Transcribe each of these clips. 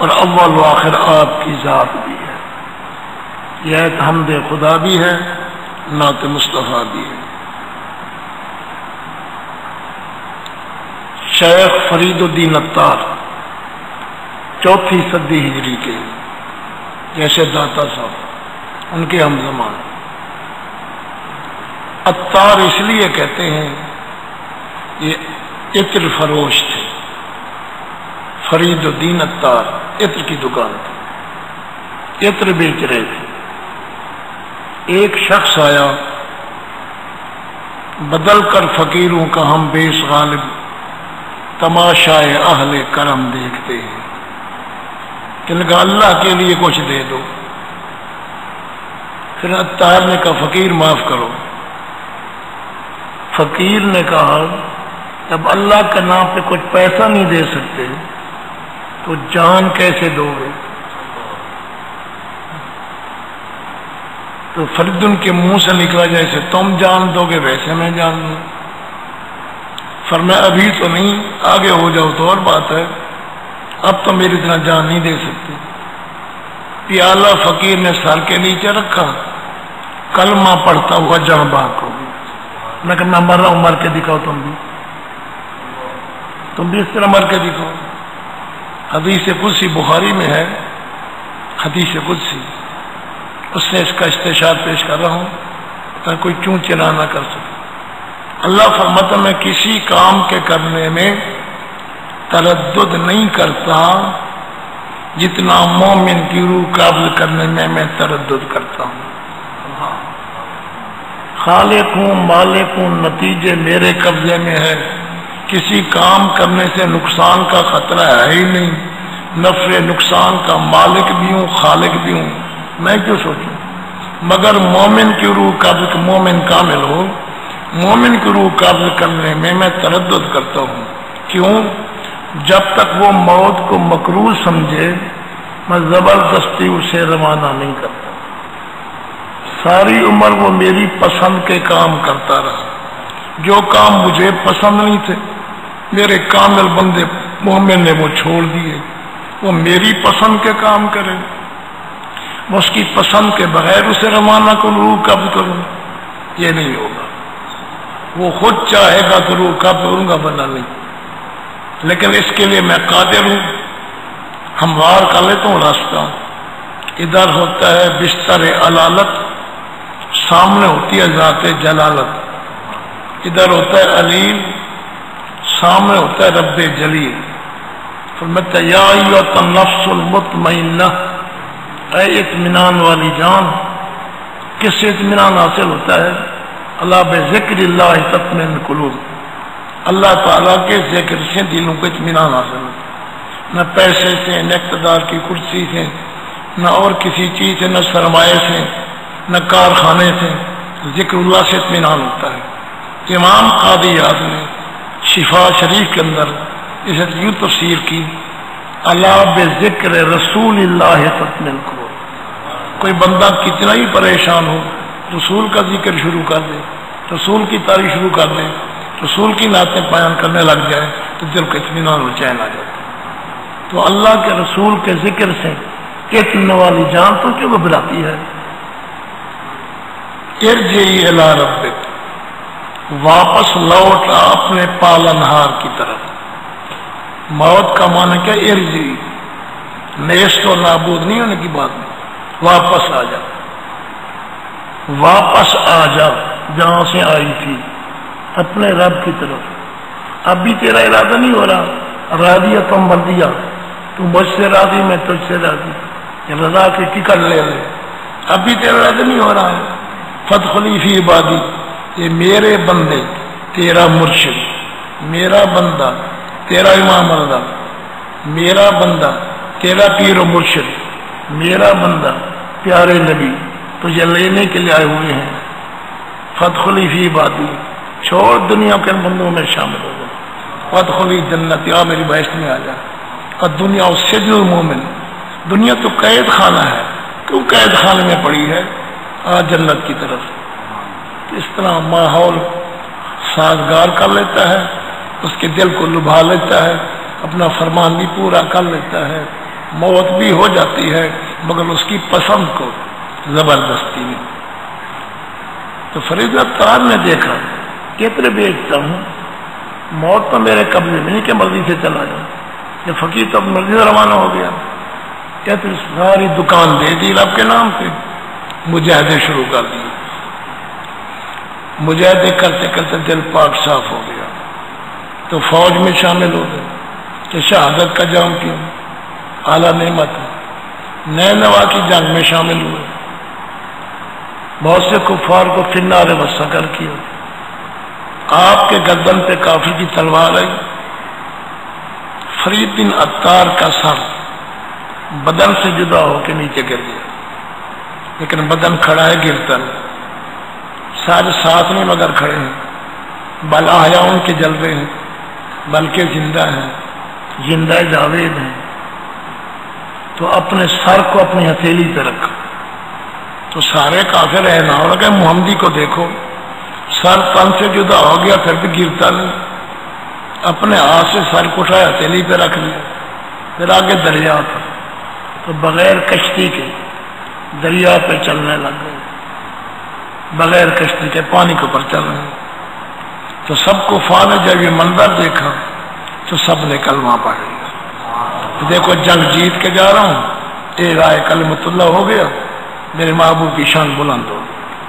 اور اول و آخر آپ کی ذات بھی ہے. یہ ایت حمد خدا بھی ہے، نعت مصطفیٰ بھی ہے. شیخ فرید الدین عطار 4 صدی ہجری کے، جیسے داتا صاحب ان کے ہم زمان. عطار اس لیے کہتے ہیں یہ عطر فروش تھے. فرید الدین عطار عطر کی دکان تھی، عطر بیچ رہے تھے. ایک شخص آیا، بدل کر فقیروں کا ہم بیش غالب تماشائے اہل کرم دیکھتے ہیں. کہ لگا اللہ کے لیے کچھ دے دو. پھر عطار نے کہا فقیر معاف کرو. فقیر نے کہا جب اللہ کے نام پہ کچھ پیسہ نہیں دے سکتے تو جان کیسے دو گے؟ تو فرید ان کے منہ سے نکلا جیسے تم جان دو گے ویسے میں جان دوں. فرمایا ابھی تو نہیں، آگے ہو جاؤ تو اور بات ہے، اب تو میری اتنا جان نہیں دے سکتے. پیالہ فقیر نے سر کے نیچے رکھا، کلمہ پڑھتا ہوا جہاں باق ہو گیا. میں کہ میں مر رہا ہوں، مر کے دکھاؤ تم بھی اس طرح مر کے دکھاؤ. حدیث قدسی بخاری میں ہے، حدیث قدسی، اس سے اس کا استشہاد پیش کر رہا ہوں تاکہ کوئی چون چنا نہ کر سکے. اللہ فرماتا میں کسی کام کے کرنے میں تردد نہیں کرتا جتنا مومن کی روح قابل کرنے میں تردد کرتا ہوں. خالق ہوں مالک ہوں، نتیجے میرے قبضے میں ہے. کسی کام کرنے سے نقصان کا خطرہ ہے ہی نہیں. نفع نقصان کا مالک بھی ہوں، خالق بھی ہوں. میں کیوں سوچوں؟ مگر مومن کی روح قابل، مومن کامل ہو، مومن کی روح قابل کرنے میں تردد کرتا ہوں. کیوں؟ جب تک وہ موت کو مکروہ سمجھے میں زبردستی اسے روانہ نہیں کرتا. ساری عمر وہ میری پسند کے کام کرتا رہا. جو کام مجھے پسند نہیں تھے میرے کامل بندے مومن نے وہ چھوڑ دیے. وہ میری پسند کے کام کرے، میں اس کی پسند کے بغیر اسے روانہ کروں، روح قبض کروں، یہ نہیں ہوگا. وہ خود چاہے گا تو روح قبض کروں گا، ورنہ نہیں. لیکن اس کے لیے میں قادر ہوں. ہموار کر لیتا ہوں راستہ. ادھر ہوتا ہے بستر علالت، سامنے ہوتی ہے ذات جلالت. ادھر ہوتا ہے علیم، سامنے ہوتا ہے رب جلیل. فرماتا ہے یا ایھا النفس المطمئنہ، اے اطمینان والی جان. کس سے اطمینان حاصل ہوتا ہے؟ اللہ بذکر اللہ تطمئن القلوب. اللہ تعالیٰ کے ذکر سے دلوں کو اطمینان حاصل ہوتا ہے. نہ پیسے سے، نہ اقتدار کی کرسی سے، نہ اور کسی چیز سے، نہ سرمایہ سے، نہ کارخانے سے. ذکر اللہ سے اطمینان ہوتا ہے. امام قاضی اعظم نے شفا شریف کے اندر اسے یوں تفسیر کی، اللہ بذکر رسول اللہ تطمئن القلوب. کوئی بندہ کتنا ہی پریشان ہو، رسول کا ذکر شروع کر دے، رسول کی تعریف شروع کر دے، رسول کی نعتیں بیان کرنے لگ جائے تو دل کو اطمینان و چین آ جاتا ہے. تو اللہ کے رسول کے ذکر سے اطمینان والی جان تو کیوں گھبراتی ہے؟ ارجعی الی ربک، واپس لوٹ اپنے پالنہار کی طرف. موت کا معنی کیا؟ ارجعی، نیست و نابود نہیں ہونے کی بات نہیں. واپس آ جا، واپس آ جا جہاں سے آئی تھی، اپنے رب کی طرف. اب بھی تیرا ارادہ نہیں ہو رہا، راضیۃ مرضیہ، تو مجھ سے راضی میں تجھ سے راضی، رضا کی ٹکٹ لے لے. اب بھی تیرا ارادہ نہیں ہو رہا ہے. فادخلی فی عبادی، یہ میرے بندے تیرا مرشد، میرا بندہ تیرا امام رضا، میرا بندہ تیرا پیر و مرشد، میرا بندہ پیارے نبی تجھے لینے کے لیے آئے ہوئے ہیں. فادخلی فی عبادی، چھوڑ دنیا کے بندوں میں شامل ہو جا. فادخلی جنت، یا میری بحث میں آ جا. اور دنیا سجن المومن، دنیا تو قید خانہ ہے، کیوں قید خانے میں پڑی ہے؟ آج جنت کی طرف. اس طرح ماحول سازگار کر لیتا ہے، اس کے دل کو لبھا لیتا ہے، اپنا فرمان بھی پورا کر لیتا ہے. موت بھی ہو جاتی ہے مگر اس کی پسند کو زبردستی میں. تو فرید اتار نے دیکھا کتنے بیچتا ہوں، موت تو میرے قبضے میں نہیں کہ مرضی سے چلا جاؤں. یہ فقیر تو مرضی سے روانہ ہو گیا. کہتے ساری دکان دے دی رب کے نام پہ، مجاہدے شروع کر دی. مجاہدے کرتے کرتے دل پاک صاف ہو گیا تو فوج میں شامل ہو گئے کہ شہادت کا جام کیوں، اعلیٰ نعمت. نینوا کی جنگ میں شامل ہوئے، بہت سے کفار کو فنار وسکر کیا. آپ کے گردن پہ کافر کی تلوار آئی. فرید بن عطار کا سر بدن سے جدا ہو کے نیچے گر گیا، لیکن بدن کھڑا ہے، گرتا نہیں. سارے ساتھ نہیں مگر کھڑے ہیں، بل احیاء ان کے جلوے ہیں، بلکہ زندہ ہیں، زندہ جاوید ہیں. تو اپنے سر کو اپنی ہتھیلی پہ رکھا تو سارے کافر ہے نہ لگے محمدی کو دیکھو، سر تن سے جدا ہو گیا پھر بھی گرتا نہیں. اپنے ہاتھ سے سر کو اٹھایا ہتھیلی پہ رکھ لیا. پھر آگے دریا تھا تو بغیر کشتی کے دریا پہ چلنے لگ گئے، بغیر کشتی کے پانی کے اوپر چل رہے. تو سب کو نے جب یہ منظر دیکھا تو سب نے کلمہ پڑھ لیا. دیکھو جنگ جیت کے جا رہا ہوں، ایک رائے کلمۃ اللہ ہو گیا، میرے محبوب کی شان بلند ہو.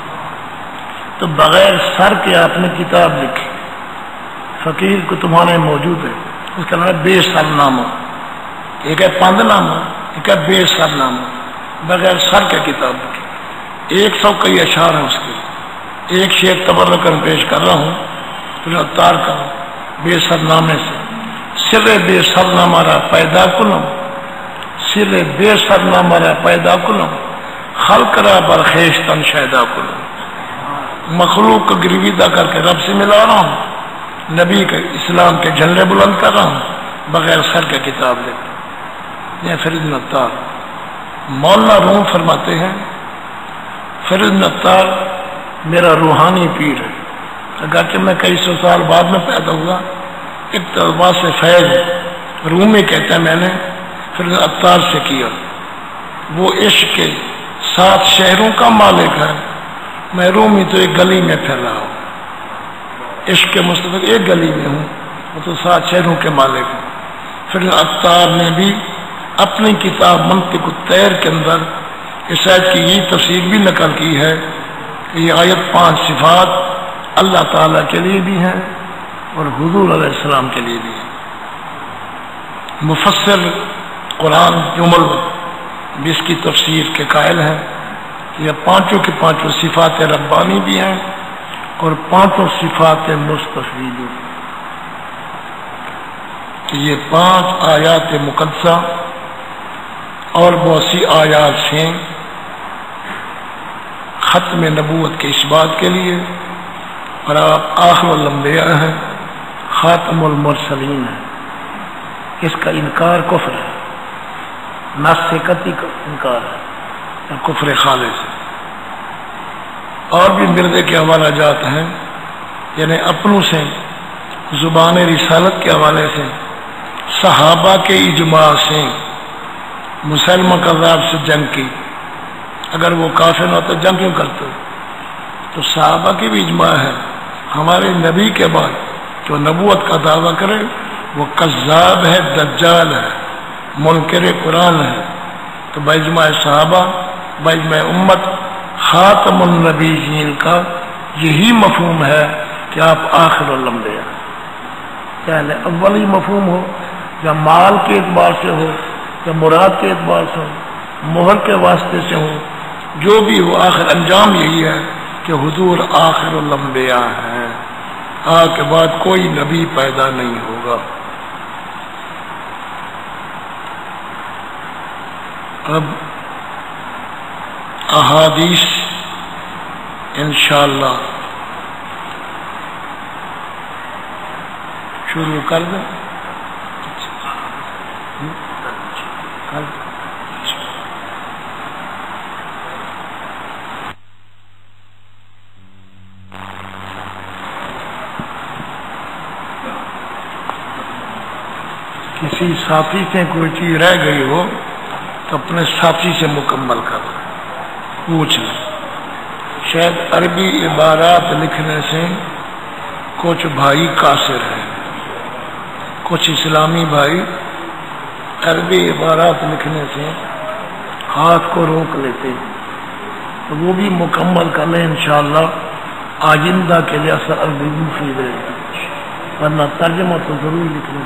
تو بغیر سر کے آپ نے کتاب لکھی، فقیر کو تمہارے موجود ہے، اس کا نام ہے بے سر نامہ. ایک ہے پند نامہ، ایک ہے بے سر نامہ. بغیر سر کے کتاب لکھی، 100 کئی اشعار ہیں اس کے. ایک شعر تبرکن پیش کر رہا ہوں پھر عطار کا بے سر نامے سے. سر بے سر نہ مارا پیدا کنم، سر بے سر نہ مارا پیدا کنم، خلق را برخیش تن شیدا کنم. مخلوق کو گرویدہ کر کے رب سے ملا رہا ہوں، نبی کے اسلام کے جھنڈے بلند کر رہا ہوں، بغیر سر کے کتاب لکھتا. یہ فرید بن عطار. مولانا روم فرماتے ہیں فرید بن عطار میرا روحانی پیر ہے، اگرچہ میں کئی سو سال بعد میں پیدا ہوا. اقتباس سے فیض رومی کہتے ہیں میں نے فرید بن عطار سے کیا. وہ عشق کے 7 شہروں کا مالک ہے، میں رومی تو ایک گلی میں پھر رہا ہوں. عشق کے مستقل ایک گلی میں ہوں، وہ تو 7 شہروں کے مالک ہیں. فرید بن عطار نے بھی اپنی کتاب منطق الطیر کے اندر اس آیت کی یہ تفسیر بھی نقل کی ہے کہ یہ آیت 5 صفات اللہ تعالیٰ کے لیے بھی ہیں اور حضور علیہ السلام کے لیے بھی ہے. مفسر قرآن جمل بھی اس کی تفسیر کے قائل ہیں کہ یہ 5 کی 5 صفات ربانی بھی ہیں اور 5 صفات مستفی بھی. کہ یہ 5 آیات مقدسہ اور بہت سی آیات ہیں ختم نبوت کے اس بات کے لیے، اور آپ آخر الانبیاء ہیں، خاتم المرسلین ہیں. اس کا انکار کفر ہے، نص قطعی کا انکار ہے اور کفر خالص ہے. اور بھی مردے کے حوالہ جات ہیں، یعنی اپنوں سے زبان رسالت کے حوالے سے، صحابہ کے اجماع سے، مسلمہ کذاب سے جنگ کی. اگر وہ کافر نہ ہوتا جنگ کیوں کرتے؟ تو صحابہ کی بھی اجماع ہے ہمارے نبی کے بعد جو نبوت کا دعویٰ کرے وہ کذاب ہے، دجال ہے، منکر قرآن ہے. تو باجماع صحابہ، باجماع امت، خاتم النبیین کا یہی مفہوم ہے کہ آپ آخر الانبیاء، چاہے اولی مفہوم ہو یا مال کے اعتبار سے ہو یا مراد کے اعتبار سے ہو، مہر کے واسطے سے ہو، جو بھی ہو، آخر انجام یہی ہے کہ حضور آخر الانبیاء ہے. آپ کے بعد کوئی نبی پیدا نہیں ہوگا. اب احادیث انشاءاللہ شروع کر دیں. کسی ساتھی سے کوئی چیز رہ گئی ہو تو اپنے ساتھی سے مکمل کر پوچھ لیں. شاید عربی عبارات لکھنے سے کچھ بھائی قاصر ہیں، کچھ اسلامی بھائی عربی عبارات لکھنے سے ہاتھ کو روک لیتے ہیں، تو وہ بھی مکمل کر لیں انشاءاللہ. آئندہ کے لیے اثر عربی مفید رہے گی، ورنہ ترجمہ تو ضرور لکھنا.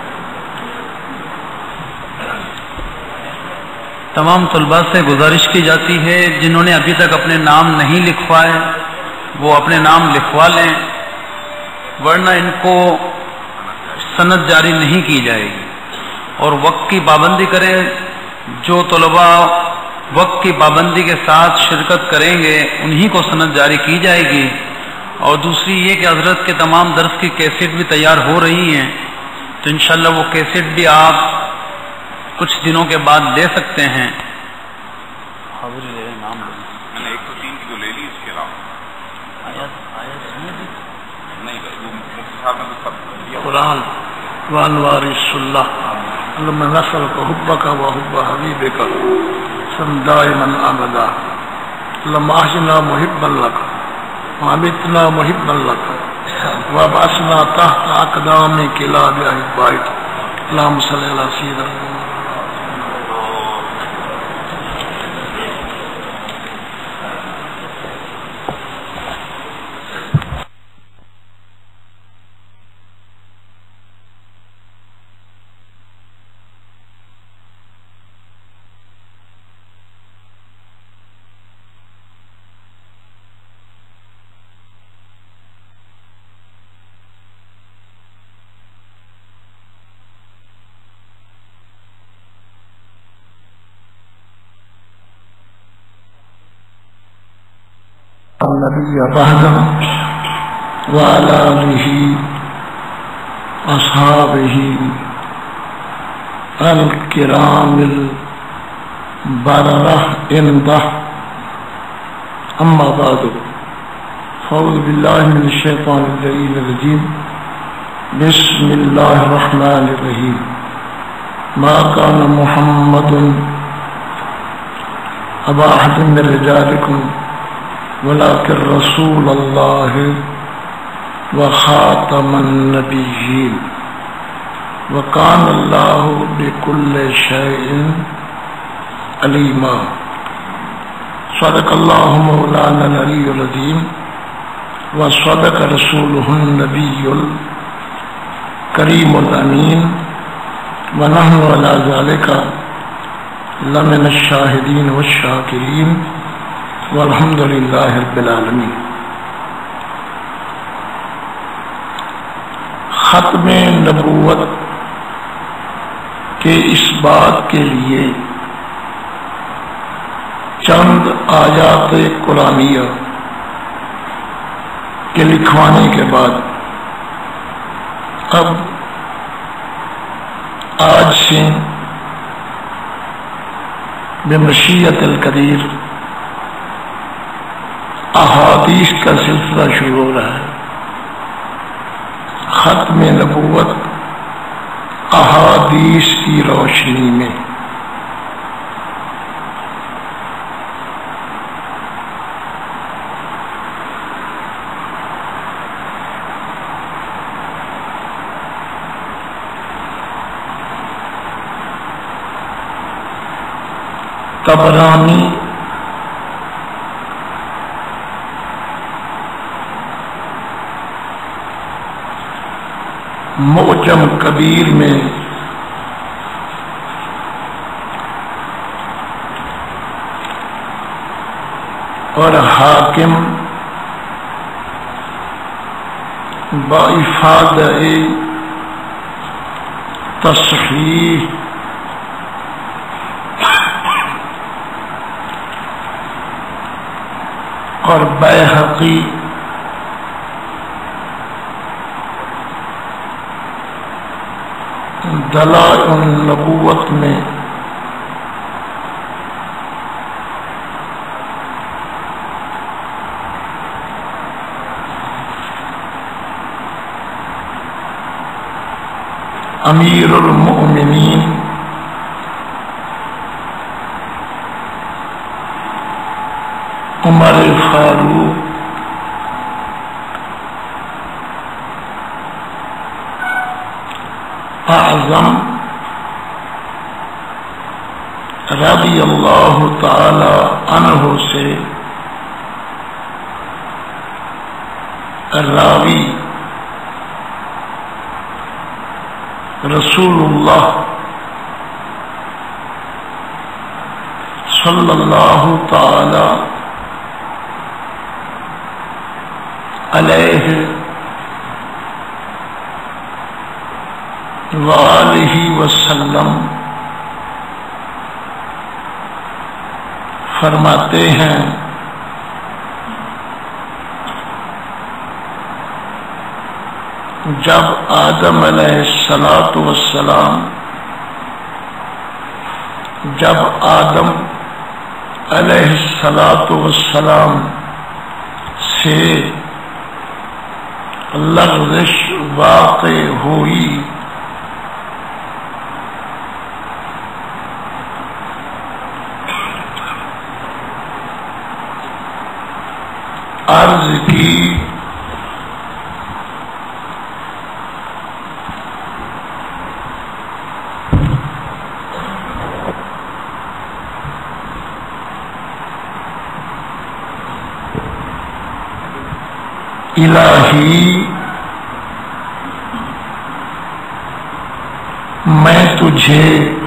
تمام طلباء سے گزارش کی جاتی ہے جنہوں نے ابھی تک اپنے نام نہیں لکھوائے وہ اپنے نام لکھوا لیں، ورنہ ان کو سند جاری نہیں کی جائے گی. اور وقت کی پابندی کریں، جو طلباء وقت کی پابندی کے ساتھ شرکت کریں گے انہی کو سند جاری کی جائے گی. اور دوسری یہ کہ حضرت کے تمام درس کی کیسٹ بھی تیار ہو رہی ہیں، تو انشاءاللہ وہ کیسٹ بھی آپ کچھ دنوں کے بعد لے سکتے ہیں. میں نے 103 کی تو لے لی، اس کے علاوہ قرآن وانوار الصلہ اللهم نسألك حبك وحب حبيبك دائما ابدا. اللهم احينا محبا لك وامتنا محبا لك وابعثنا تحت اقدام كلاب احبائك. اللهم صل على سيدنا النبي بعده وعلى آله أصحابه الكرام البررة عنده. أما بعد فأعوذ بالله من الشيطان الرجيم. بسم الله الرحمن الرحيم. ما كان محمد أبا أحد من رجالكم ولكن رسول الله وخاتم النبيين وكان الله بكل شيء عليما. صدق الله مولانا العلي العظيم وصدق رسوله النبي الكريم الأمين ونحن على ذلك لمن الشاهدين والشاكرين والحمد للہ رب العالمین. ختم نبوت کے اس بات کے لیے چند آیات قرآنیہ کے لکھوانے کے بعد اب آج سے بمشیت القدیر احادیث کا سلسلہ شروع ہو رہا ہے. ختم نبوت احادیث کی روشنی میں. طبرانی معجم کبیر میں اور حاکم بافادہ تصحیح اور بیہقی دلائل النبوت میں امیر المؤمنین عمر فاروق اعظم رضی اللہ تعالی عنہ سے راوی رسول اللہ صلی اللہ تعالی علیہ وآلہ وسلم فرماتے ہیں جب آدم علیہ السلام علیہ السلام سے لغزش واقع ہوئی عرض کی الہی میں تجھے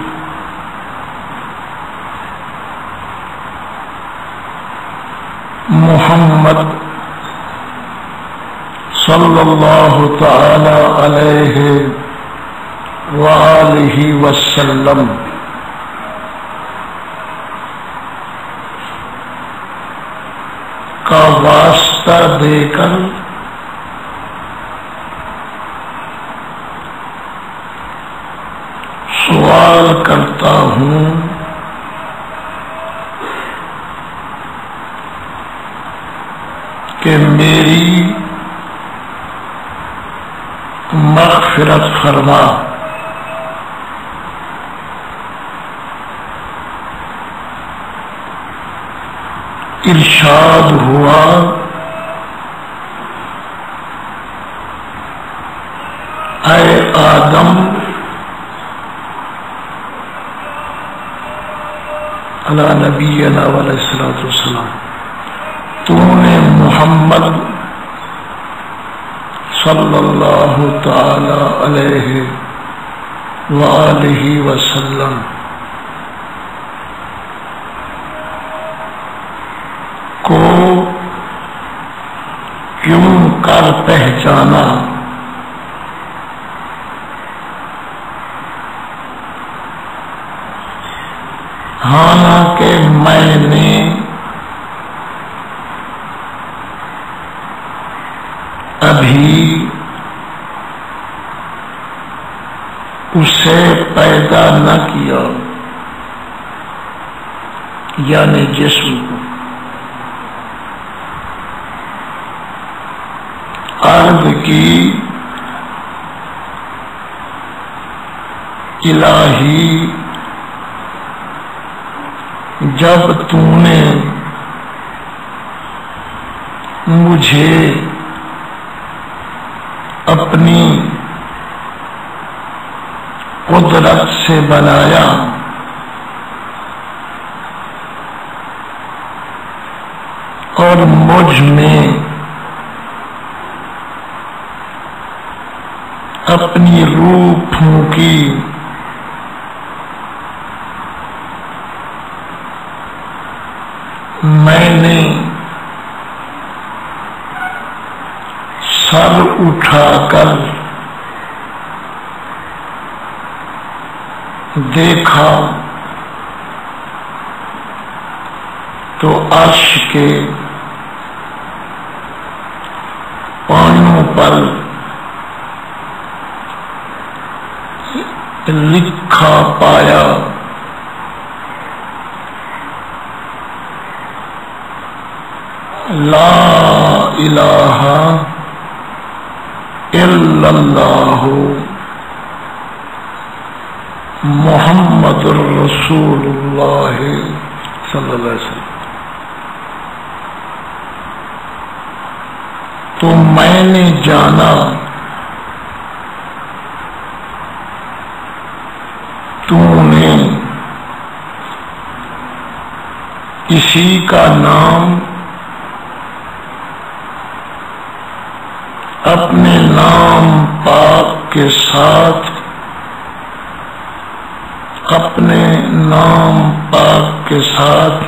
محمد صلی اللہ تعالی علیہ وآلہ وسلم کا واسطہ دے کر سوال کرتا ہوں کہ میری مغفرت فرما. ارشاد ہوا اے آدم علی نبینا علیہ الصلوۃ والسلام تو نے محمد صلی اللہ تعالی علیہ وآلہ وسلم کو کیوں کر پہچانا؟ حالانکہ میں نے ابھی اسے پیدا نہ کیا، یعنی جسم کو. عرض کی الہی جب تو نے مجھے اپنی قدرت سے بنایا اور مجھ میں اپنی روح پھونکی، میں نے سر اٹھا کر دیکھا تو عرش کے پانیوں پر لکھا پایا لا الہ الا اللہ محمد الرسول اللہ صلی اللہ علیہ وسلم. تو میں نے جانا تو نے کسی کا نام اپنے نام پاک کے ساتھ اپنے نام پاک کے ساتھ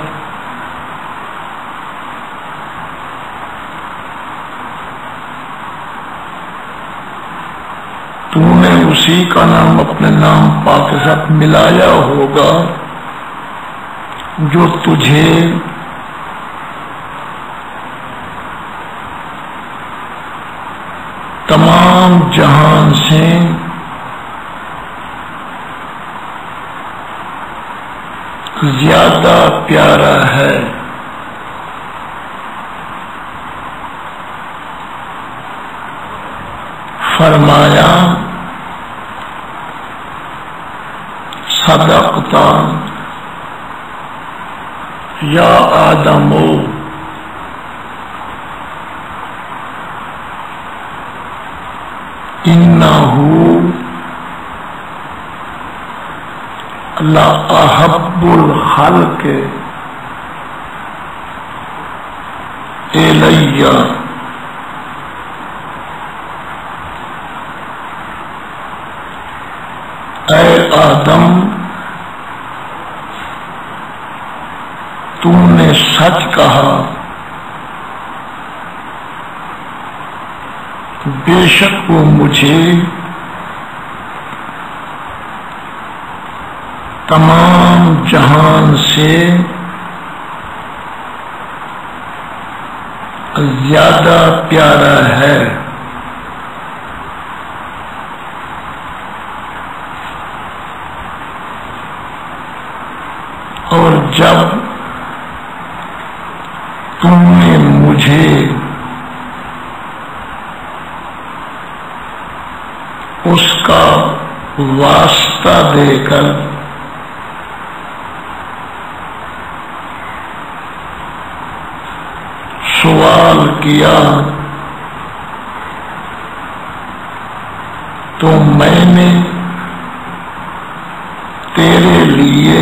تو نے اسی کا نام اپنے نام پاک کے ساتھ ملایا ہوگا جو تجھے تمام جہان سے زیادہ پیارا ہے. فرمایا صدقتا یا آدم انہ لأحب الخلق الی اے آدم تم نے سچ کہا بے شک وہ مجھے تمام جہان سے زیادہ پیارا ہے. اور جب تم نے مجھے اس کا واسطہ دے کر سوال کیا تو میں نے تیرے لیے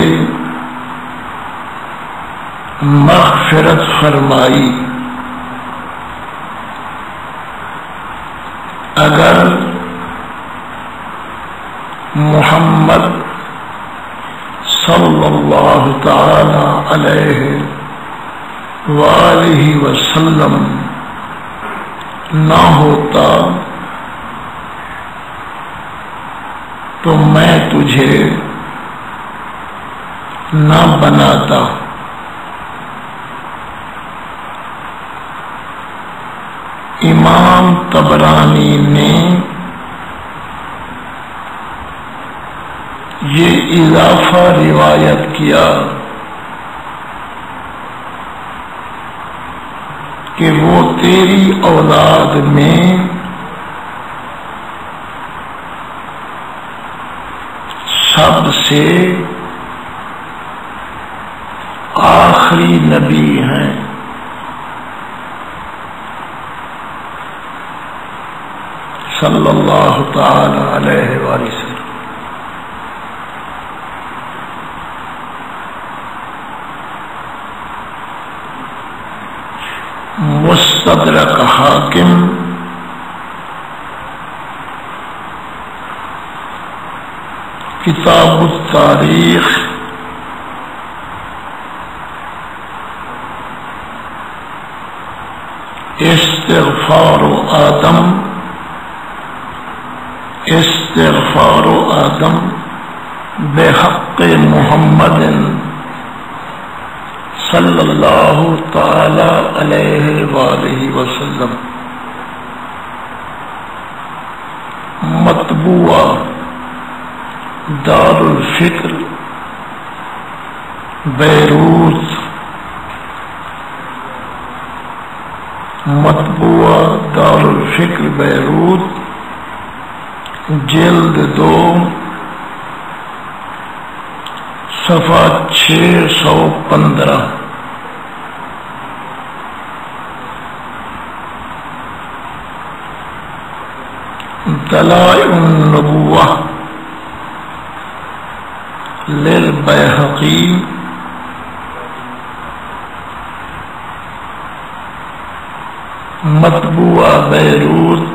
مغفرت فرمائی. اگر محمد صلی اللہ تعالی علیہ وآلہ وسلم نہ ہوتا تو میں تجھے نہ بناتا. امام طبرانی نے یہ اضافہ روایت کیا کہ وہ تیری اولاد میں سب سے آخری نبی ہیں. صلی اللہ تعالی علیہ وآلہ وسلم. مستدرک حاکم کتاب التاریخ استغفار آدم بحق محمد صلی اللہ تعالی علیہ وآلہ وسلم مطبوعہ دار الفکر بیروت. مطبوعہ دار الفکر بیروت جلد 2 صفحہ 615. دلائل النبوہ للبیہقی مطبوعہ بیروت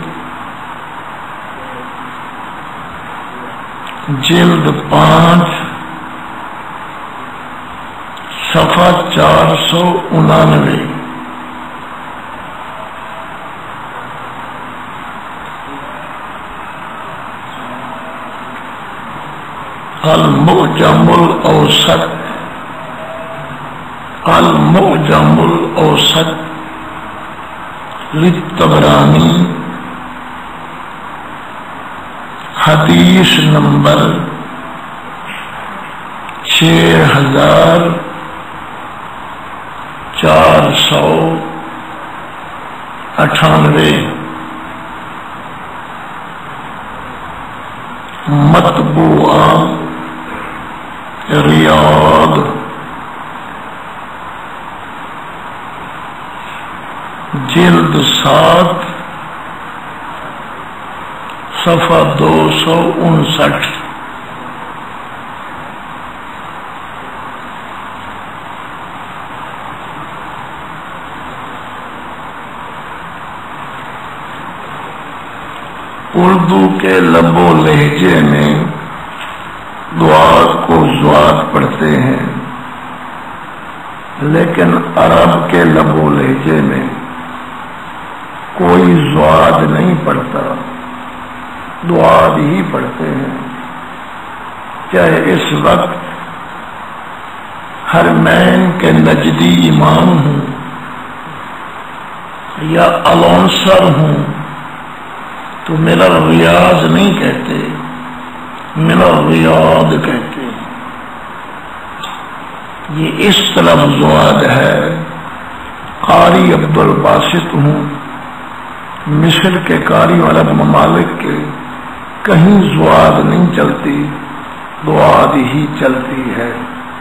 جلد 5 صفحہ 499. المعجم الاوسط للطبرانی حدیث نمبر 6498. مطبوعہ ریاض جلد 7 صفحہ 259. اردو کے لب و لہجے میں دعا کو زواد پڑھتے ہیں، لیکن عرب کے لب و لہجے میں کوئی زواد نہیں پڑھتا، دعاد ہی پڑھتے ہیں. چاہے اس وقت حرمین کے نجدی امام ہوں یا الونسر ہوں تو من الریاض نہیں کہتے، من الریاض کہتے ہیں. یہ اس طرح زواد ہے. قاری عبد الباسط ہوں، مصر کے قاری عرب ممالک کے، کہیں زواد نہیں چلتی، دعاد ہی چلتی ہے.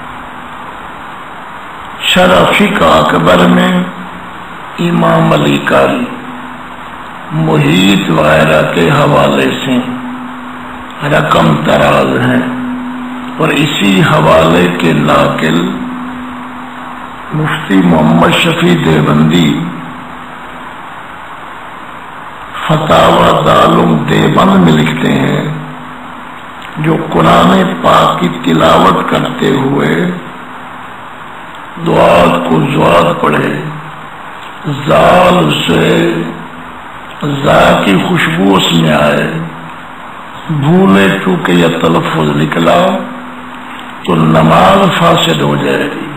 شرفی کا اکبر میں امام علی قاری محیط وغیرہ کے حوالے سے رقم تراز ہیں، اور اسی حوالے کے ناقل مفتی محمد شفیع دیوبندی فتاوی دارالعلوم دیوبند میں لکھتے ہیں، جو قرآن پاک کی تلاوت کرتے ہوئے دعا کو زواد پڑھے، زال سے زا کی خوشبو اس میں آئے، بھولے چونکہ یہ تلفظ نکلا تو نماز فاسد ہو جائے گی.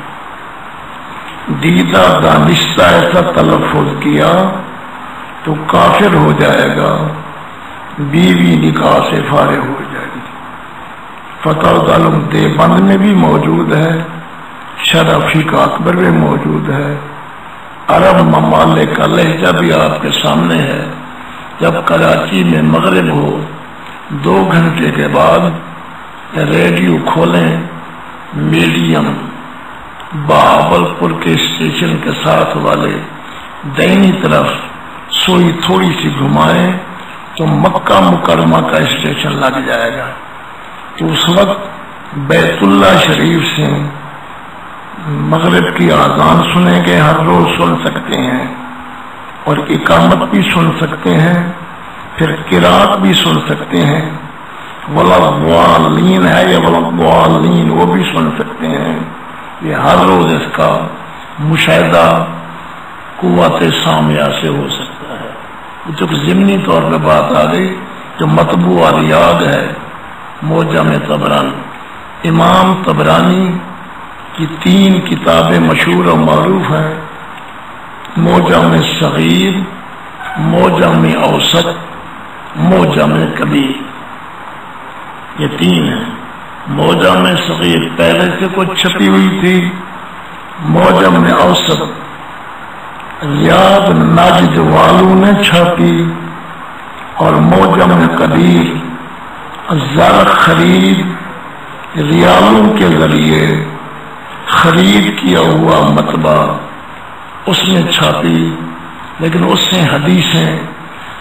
دیدہ دانستہ ایسا تلفظ کیا تو کافر ہو جائے گا، بیوی نکاح سے فارغ ہو جائے گی. فتح العلوم دیوبند میں بھی موجود ہے، شرفی کا اکبر میں موجود ہے. عرب ممالک کا لہجہ بھی آپ کے سامنے ہے. جب کراچی میں مغرب ہو 2 گھنٹے کے بعد ریڈیو کھولیں، میڈیم بہاولپور کے اسٹیشن کے ساتھ والے دائنی طرف سوئی تھوڑی سی گھمائیں تو مکہ مکرمہ کا اسٹیشن لگ جائے گا. تو اس وقت بیت اللہ شریف سے مغرب کی اذان سنیں گے، ہر روز سن سکتے ہیں، اور اقامت بھی سن سکتے ہیں، پھر قرات بھی سن سکتے ہیں. وَلَضَّالِّينَ ہے یا وَلَضَّالِّينَ وہ بھی سن سکتے ہیں. یہ ہر روز اس کا مشاہدہ قوت سامعہ سے ہو سکتا ہے. جو ضمنی طور پہ بات آ گئی جو مطبوع ریاض ہے، معجم طبرانی. امام طبرانی کی 3 کتابیں مشہور و معروف ہیں، معجم صغیر، معجم اوسط، معجم کبیر. یہ 3 ہیں. معجم صغیر پہلے سے کچھ چھپی ہوئی تھی، معجم اوسط ریاض ناجد والوں نے چھاپی، اور معجم کبیر زر خرید ریالوں کے ذریعے خرید کیا ہوا مطبع اس نے چھاپی. لیکن اس سے حدیثیں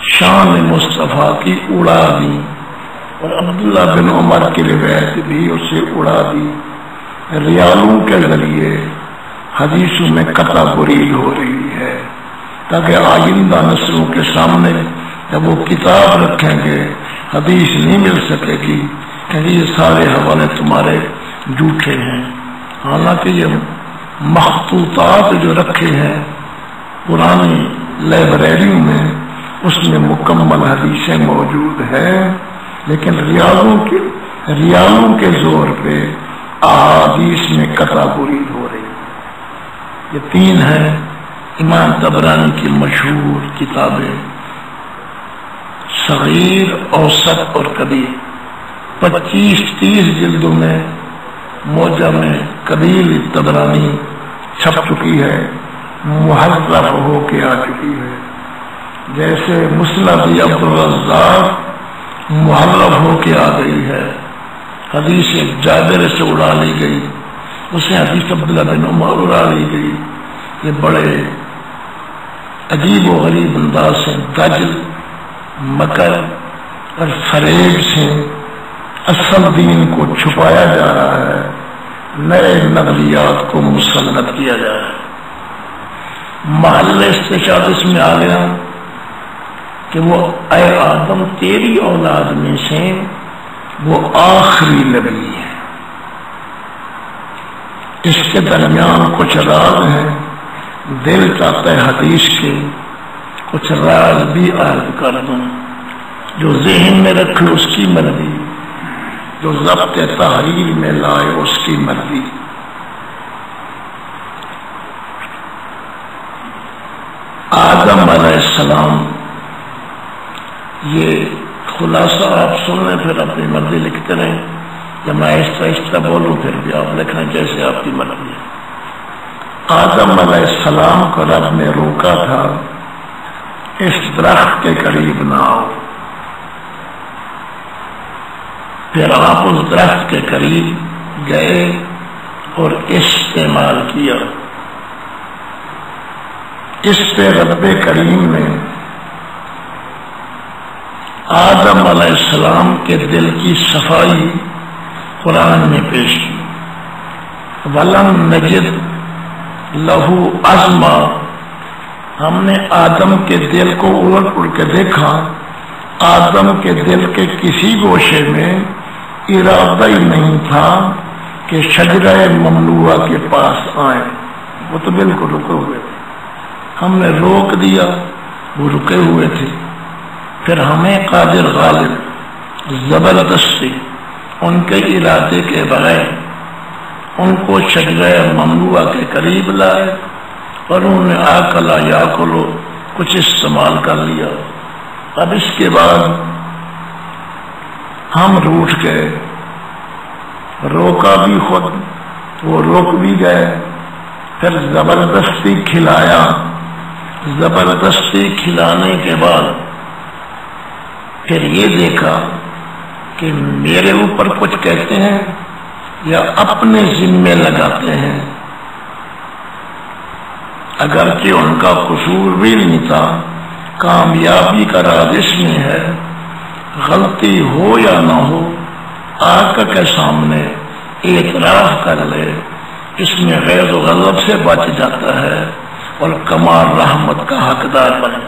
شان مصطفیٰ کی اڑا دی، اور عبداللہ بن عمر کی روایت بھی اسے اڑا دی۔ ریالوں کے ذریعے حدیثوں میں قطع برید ہو رہی ہے تاکہ آئندہ نسلوں کے سامنے جب وہ کتاب رکھیں گے حدیث نہیں مل سکے گی کہ یہ سارے حوالے تمہارے جھوٹے ہیں۔ حالانکہ یہ مخطوطات جو رکھے ہیں پرانی لائبریریوں میں، اس میں مکمل حدیثیں موجود ہیں، لیکن ریالوں کے زور پہ احادیث میں قطع برید ہو رہی ہے۔ یہ تین ہیں امام طبرانی کی مشہور کتابیں، صغیر، اوسط اور کبیر، 25-30 جلدوں میں موجم کبیر طبرانی چھپ چکی ہے، محرف ہو کے آ چکی ہے۔ جیسے مسند عبدالرزاق محرف ہو کے آ گئی ہے، حدیث جابر سے اڑا لی گئی، اسے حدیث عبداللہ بن عمر اڑا لی گئی۔ یہ بڑے عجیب و غریب انداز سے دجل، مکر اور فریب سے اصل دین کو چھپایا جا رہا ہے، نئے نظریات کو مسلط کیا جا رہا ہے۔ محل استشہاد اس میں آ گیا کہ وہ اے آدم تیری اولاد میں سے وہ آخری نبی ہے۔ اس کے درمیان کچھ راز ہیں، دل چاہتا ہے حدیث کے کچھ راز بھی عرض کر دوں، جو ذہن میں رکھے اس کی مرضی، جو ضبط تحریر میں لائے اس کی مرضی۔ آدم علیہ السلام، یہ خلاصہ آپ سن لیں پھر اپنی مرضی لکھتے رہیں، یا میں آہستہ آہستہ بولوں پھر بھی آپ لکھنا جیسے آپ کی مرضی ہے۔ آدم علیہ السلام کو رب نے روکا تھا اس درخت کے قریب نہ آؤ، پھر آپ اس درخت کے قریب گئے اور استعمال کیا۔ اس پہ رب کریم نے آدم علیہ السلام کے دل کی صفائی قرآن میں پیش کی۔ وَلَمْ نَجِدْ لَهُ عَزْمًا، ہم نے آدم کے دل کو الٹ پلٹ کے دیکھا، آدم کے دل کے کسی گوشے میں ارادہ ہی نہیں تھا کہ شجرہ ممنوعہ کے پاس آئیں، وہ تو بالکل رکے ہوئے تھے، ہم نے روک دیا، وہ رکے ہوئے تھے۔ پھر ہمیں قادر غالب زبردستی ان کے ارادے کے بغیر ان کو شجرہ ممنوعہ کے قریب لائے، اور انہوں نے آکلا یا کلو کچھ استعمال کر لیا۔ اب اس کے بعد ہم روٹ گئے، روکا بھی خود، وہ روک بھی گئے، پھر زبردستی کھلایا، زبردستی کھلانے کے بعد پھر یہ دیکھا کہ میرے اوپر کچھ کہتے ہیں یا اپنے ذمے لگاتے ہیں، اگرچہ ان کا قصور بھی نہیں تھا۔ کامیابی کا راز اس میں ہے، غلطی ہو یا نہ ہو آقا کے سامنے اعتراف کر لے، اس میں غیظ و غضب سے بچ جاتا ہے اور کمال رحمت کا حقدار بنے۔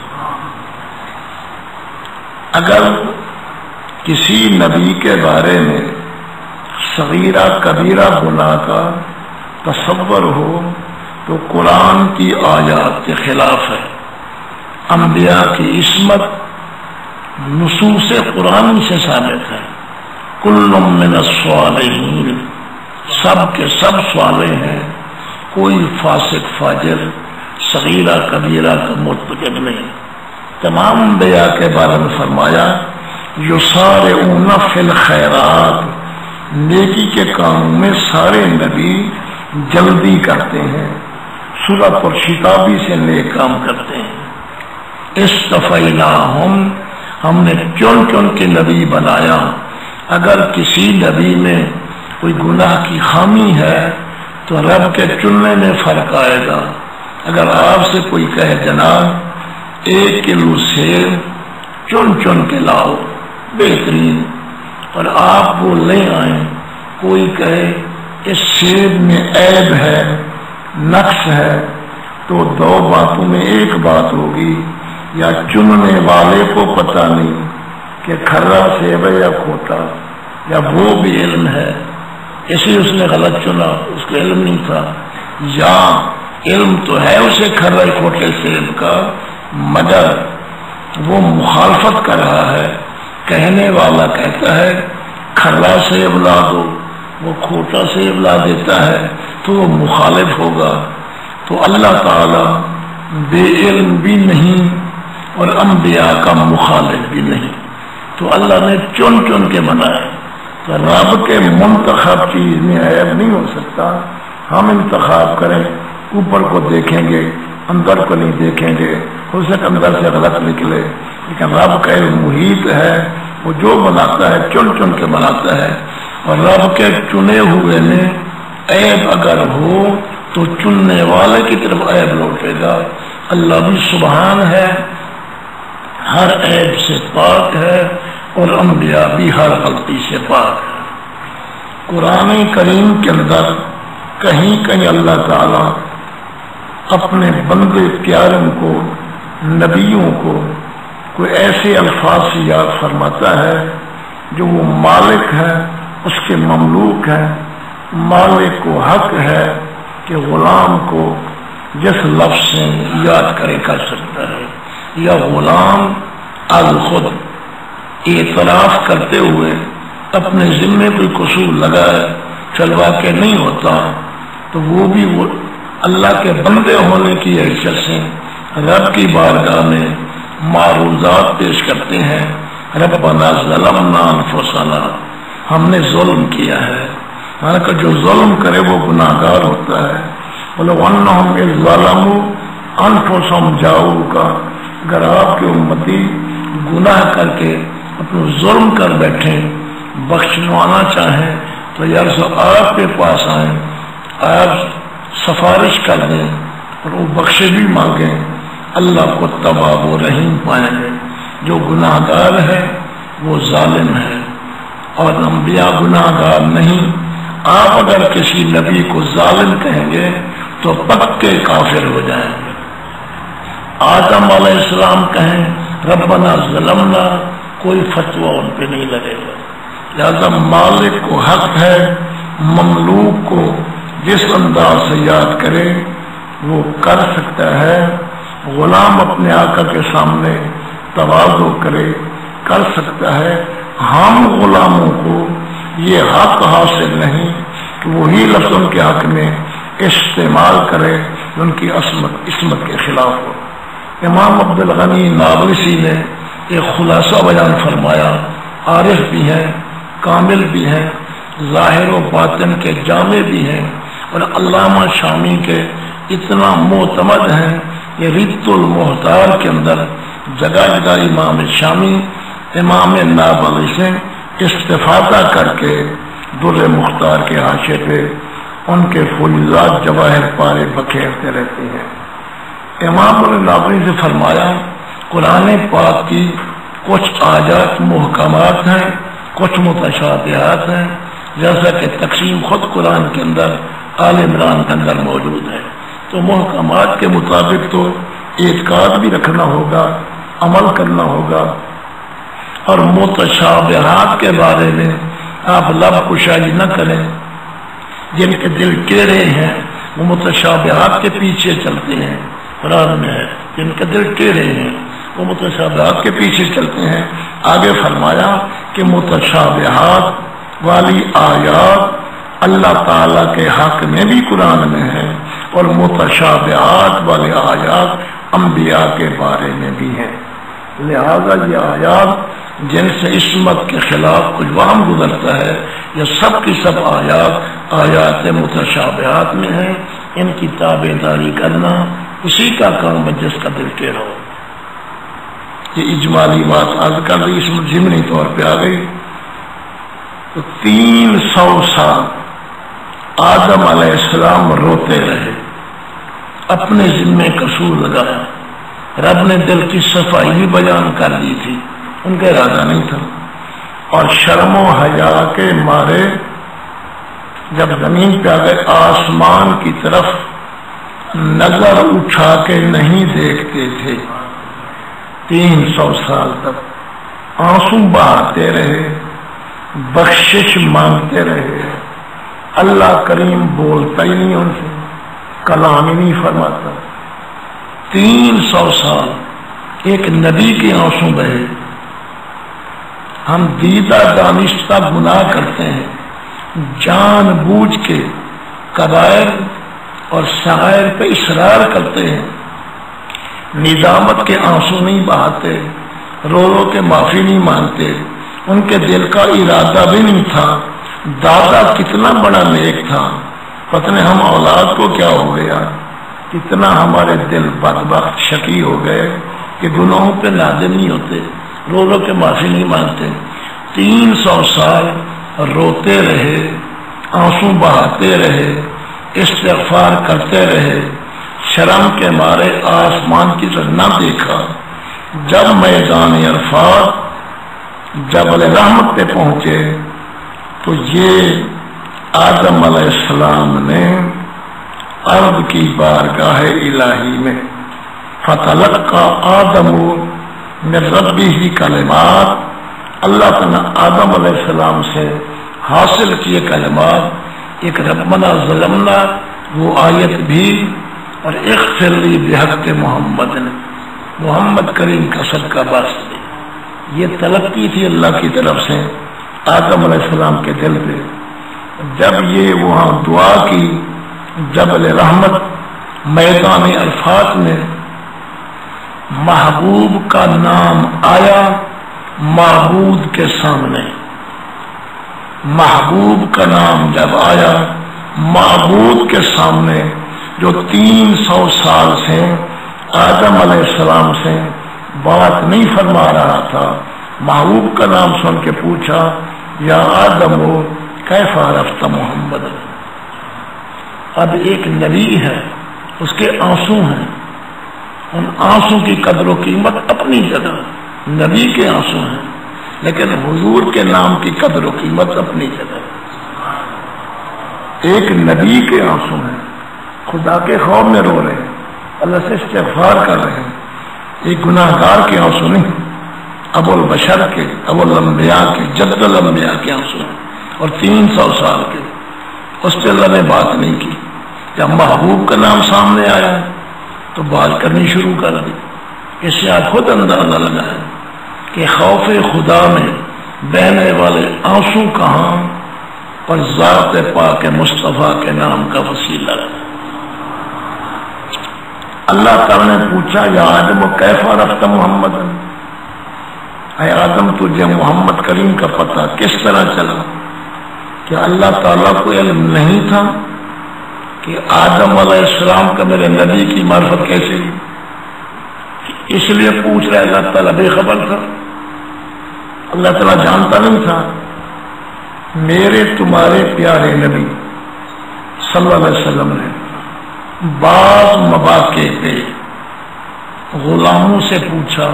اگر کسی نبی کے بارے میں صغیرہ کبیرہ گناہ کا تصور ہو تو قرآن کی آیات کے خلاف ہے۔ انبیاء کی عصمت نصوص قرآن سے ثابت ہے۔ کل من الصالحین، سب کے سب صالح ہیں، کوئی فاسق فاجر صغیرہ کبیرہ کا مرتکب نہیں۔ تمام انبیاء کے بارے میں فرمایا یسارعون فی الخیرات، نیکی کے کام میں سارے نبی جلدی کرتے ہیں، سورۃ الشتابی سے نیک کام کرتے ہیں۔ اصطفیناہم، ہم نے چن چن کے نبی بنایا۔ اگر کسی نبی میں کوئی گناہ کی خامی ہے تو رب کے چننے میں فرق آئے گا۔ اگر آپ سے کوئی کہے جناب 1 کلو سیب چن چن کے لاؤ بہترین، اور آپ وہ لے آئیں، کوئی کہے اس سیب میں عیب ہے، نقص ہے، تو 2 باتوں میں ایک بات ہوگی، یا چننے والے کو پتہ نہیں کہ کھرا سیب ہے یا کھوٹا، یا وہ بھی علم ہے اسی اس نے غلط چنا، اس کو علم نہیں تھا، یا علم تو ہے اسے کھرا کھوٹے سیب کا، مگر وہ مخالفت کر رہا ہے، کہنے والا کہتا ہے کھرا سیب لا دو، وہ کھوٹا سیب لا دیتا ہے، تو وہ مخالف ہوگا۔ تو اللہ تعالی بے علم بھی نہیں اور انبیاء کا مخالف بھی نہیں، تو اللہ نے چن چن کے بنایا۔ تو رب کے منتخب چیز میں عیب نہیں ہو سکتا۔ ہم انتخاب کریں، اوپر کو دیکھیں گے، اندر کو نہیں دیکھیں گے، ہو سکتا اندر سے غلط نکلے، لیکن رب کا علم محیط ہے، وہ جو بناتا ہے چن چن کے بناتا ہے، اور رب کے چنے ہوئے میں عیب اگر ہو تو چننے والے کی طرف عیب لوٹے گا۔ اللہ بھی سبحان ہے، ہر عیب سے پاک ہے، اور انبیاء بھی ہر غلطی سے پاک ہے۔ قرآن کریم کے اندر کہیں کہیں اللہ تعالی اپنے بندے پیاروں کو، نبیوں کو کوئی ایسے الفاظ سے یاد فرماتا ہے جو وہ مالک ہے، اس کے مملوک ہے۔ مالک کو حق ہے کہ غلام کو جس لفظ سے یاد کرے کر سکتا ہے، یا غلام الخود اعتراف کرتے ہوئے اپنے ذمے کوئی قصور لگائے چلوا کے نہیں ہوتا، تو وہ بھی وہ اللہ کے بندے ہونے کی حیثیت سے رب کی بارگاہ میں معروضات پیش کرتے ہیں۔ ربنا ظلمنا انفسنا، ہم نے ظلم کیا ہے، حالانکہ جو ظلم کرے وہ گناہگار ہوتا ہے۔ وَلَوْ أَنَّهُمْ إِذْ ظَلَمُوا أَنفُسَهُمْ جَاءُوكَ، اگر آپ کے امتی گناہ کر کے اپنے ظلم کر بیٹھے، بخشوانا چاہیں تو یار سو آپ کے پاس آئیں، آپ سفارش کر دیں اور وہ بخشے بھی مانگیں، اللہ کو تواب و رحیم پائیں گے۔ جو گناہ گار ہے وہ ظالم ہے، اور انبیاء گناہ گار نہیں۔ آپ اگر کسی نبی کو ظالم کہیں گے تو پکے کافر ہو جائیں گے۔ آدم علیہ السلام کہیں ربنا ظلمنا، کوئی فتویٰ ان پہ نہیں لگے گا۔ لہذا مالک کو حق ہے مملوک کو جس انداز سے یاد کرے وہ کر سکتا ہے۔ غلام اپنے آقا کے سامنے تواضع کرے کر سکتا ہے۔ ہم غلاموں کو یہ حق حاصل نہیں کہ وہی لفظ ان کے حق میں استعمال کرے جو ان کی عصمت کے خلاف ہو۔ امام عبدالغنی نابلسی نے ایک خلاصہ بیان فرمایا، عارف بھی ہیں، کامل بھی ہیں، ظاہر و باطن کے جامع بھی ہیں، اور علامہ شامی کے اتنا معتمد ہیں، یہ ریت المحتار کے اندر جگہ جگہ امام شامی امام نابلسی سے استفادہ کر کے در مختار کے حاشے پہ ان کے فیضات جواہر پارے بکھیرتے رہتے ہیں۔ امام نابلسی سے فرمایا قرآن پاک کی کچھ آیات محکمات ہیں، کچھ متشابہات ہیں، جیسا کہ تقسیم خود قرآن کے اندر آل عمران کے اندر موجود ہے۔ تو محکمات کے مطابق تو اعتقاد بھی رکھنا ہوگا، عمل کرنا ہوگا، اور متشابہات کے بارے میں آپ لب کشائی نہ کریں۔ جن کے دل ٹیڑھے ہیں وہ متشابہات کے پیچھے چلتے ہیں، قرآن میں ہے جن کے دل ٹیڑھے ہیں وہ متشابہات کے پیچھے چلتے ہیں۔ آگے فرمایا کہ متشابہات والی آیات اللہ تعالی کے حق میں بھی قرآن میں ہے، اور متشابہات والی آیات انبیاء کے بارے میں بھی ہیں۔ لہذا یہ آیات جن سے عصمت کے خلاف کچھ وہم گزرتا ہے، یہ سب کی سب آیات متشابہات میں ہیں۔ ان کی تابع داری کرنا اسی کا کام ہے جس کا دل ٹیڑھا ہو۔ یہ اجمالی بات عرض کر رہی، اس میں ضمنی طور پہ آ گئی۔ تو 300 سال آدم علیہ السلام روتے رہے، اپنے ذمے قصور لگایا، رب نے دل کی صفائی بھی بیان کر دی تھی، ان کا ارادہ نہیں تھا، اور شرم و حیا کے مارے جب زمین پہ آ گئے آسمان کی طرف نظر اٹھا کے نہیں دیکھتے تھے، 300 سال تک آنسو بہاتے رہے، بخشش مانگتے رہے، اللہ کریم بولتا ہی نہیں ان سے، کلام ہی نہیں فرماتا، 300 سال ایک نبی کے آنسو بہے۔ ہم دیدہ دانستہ گناہ کرتے ہیں، جان بوجھ کے کبائر اور صغائر پہ اصرار کرتے ہیں، ندامت کے آنسو نہیں بہاتے، رو رو کے معافی نہیں مانگتے، ان کے دل کا ارادہ بھی نہیں تھا، دادا کتنا بڑا نیک تھا، پتہ نہیں ہم اولاد کو کیا ہو گیا، کتنا ہمارے دل بدبخت شقی ہو گئے کہ گناہوں پہ نادم نہیں ہوتے، رو رو کے معافی نہیں مانگتے۔ 300 سال روتے رہے، آنسو بہاتے رہے، استغفار کرتے رہے، شرم کے مارے آسمان کی طرف نہ دیکھا۔ جب میدان عرفات جبل رحمت پہ پہنچے تو یہ آدم علیہ السلام نے عرض کی بارگاہ الہی میں، فتلقى آدم من ربه کلمات، اللہ تعالیٰ آدم علیہ السلام سے حاصل کیے کلمات، ایک ربنا ظلمنا وہ آیت بھی، اور اغفر لی بحق محمد نے، محمد کریم کا صدقہ واسطے، یہ تلقی تھی اللہ کی طرف سے آدم علیہ السلام کے دل پہ۔ جب یہ وہاں دعا کی جبل رحمت میدان عرفات میں، محبوب کا نام آیا معبود کے سامنے، محبوب کا نام جب آیا معبود کے سامنے، جو 300 سال سے آدم علیہ السلام سے بات نہیں فرما رہا تھا، محبوب کا نام سن کے پوچھا، یا آدم کیف عرفت محمد۔ اب ایک نبی ہے، اس کے آنسو ہیں، ان آنسو کی قدر و قیمت اپنی جگہ، نبی کے آنسو ہیں، لیکن حضور کے نام کی قدر و قیمت اپنی جگہ۔ ایک نبی کے آنسو ہیں، خدا کے خوف میں رو رہے ہیں، اللہ سے استغفار کر رہے ہیں، ایک گناہ گار کے آنسو نہیں، ابو البشر کے، ابو الانبیاء کے، جد الانبیاء کے آنسو ہیں، اور 300 سال کے۔ اس پہ اللہ نے بات نہیں کی۔ جب محبوب کا نام سامنے آیا تو بات کرنی شروع کر دی۔ اس سے آپ خود اندازہ لگائیں کہ خوف خدا میں بہنے والے آنسو کہاں، اور ذات پاک مصطفیٰ کے نام کا وسیلہ۔ اللہ تعالیٰ نے پوچھا، یا آدم کیف عرفت محمد، اے آدم تجھے محمد کریم کا پتہ کس طرح چلا؟ کیا اللہ تعالیٰ کو علم نہیں تھا کہ آدم علیہ السلام کا میرے نبی کی معرفت کیسے ہوئی؟ اس لیے پوچھ رہا ہے، اللہ تعالیٰ بے خبر تھا، اللہ تعالیٰ جانتا نہیں تھا؟ میرے تمہارے پیارے نبی صلی اللہ علیہ وسلم نے بعض مواقع پہ غلاموں سے پوچھا،